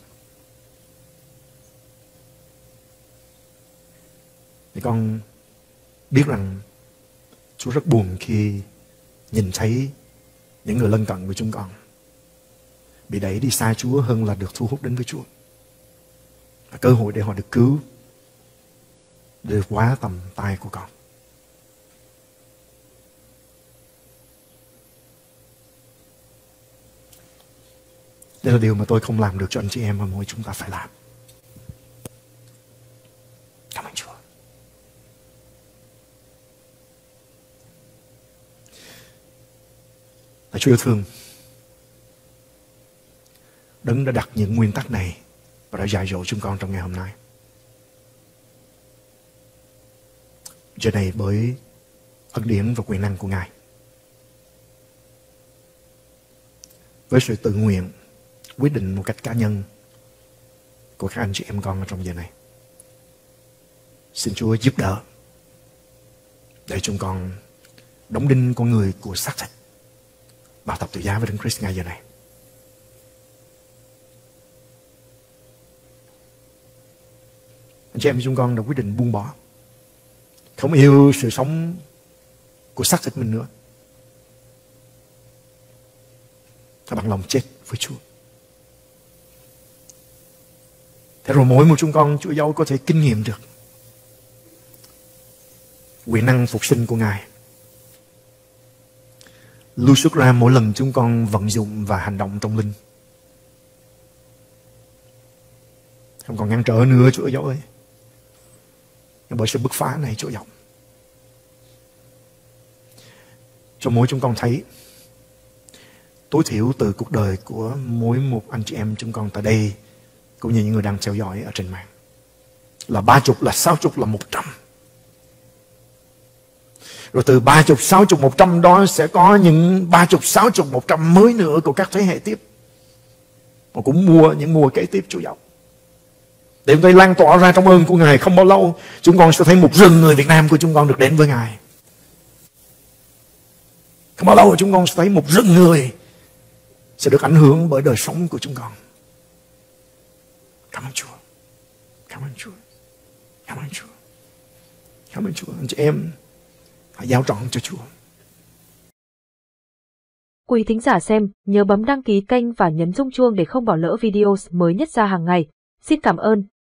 Thì con biết rằng Chúa rất buồn khi nhìn thấy những người lân cận của chúng con bị đẩy đi xa Chúa hơn là được thu hút đến với Chúa. Và cơ hội để họ được cứu, được quá tầm tay của con. Đây là điều mà tôi không làm được cho anh chị em, mà mỗi chúng ta phải làm. Cảm ơn Chúa. Là Chúa yêu thương, Đấng đã đặt những nguyên tắc này và đã dạy dỗ chúng con trong ngày hôm nay. Giờ này bởi ân điển và quyền năng của Ngài, với sự tự nguyện quyết định một cách cá nhân của các anh chị em con ở trong giờ này, xin Chúa giúp đỡ để chúng con đóng đinh con người của xác thịt vào thập tự giá với Đấng Christ ngay giờ này. Anh chị em chúng con đã quyết định buông bỏ, không yêu sự sống của xác thịt mình nữa, ta bằng lòng chết với Chúa. Thế rồi mỗi một chúng con, Chúa dấu có thể kinh nghiệm được quyền năng phục sinh của Ngài lưu xuất ra mỗi lần chúng con vận dụng và hành động trong linh. Không còn ngăn trở nữa Chúa dấu ơi. Nhưng bởi sự bứt phá này Chúa dấu, cho mỗi chúng con thấy tối thiểu từ cuộc đời của mỗi một anh chị em chúng con tại đây, cũng như những người đang theo dõi ở trên mạng, là 30, là 60, là 100. Rồi từ 30, 60, 100 đó sẽ có những 30, 60, 100 mới nữa của các thế hệ tiếp. Mà cũng mua những mùa kế tiếp Chúa dấu. Để chúng ta lan tỏa ra trong ơn của Ngài, không bao lâu chúng con sẽ thấy một rừng người Việt Nam của chúng con được đến với Ngài. Không bao lâu chúng con sẽ thấy một rừng người sẽ được ảnh hưởng bởi đời sống của chúng con. Cảm ơn Chúa. Cảm ơn Chúa. Cảm ơn Chúa. Cảm ơn Chúa. Anh chị em hãy giao trọn cho Chúa. Quý thính giả xem, nhớ bấm đăng ký kênh và nhấn rung chuông để không bỏ lỡ video mới nhất ra hàng ngày. Xin cảm ơn.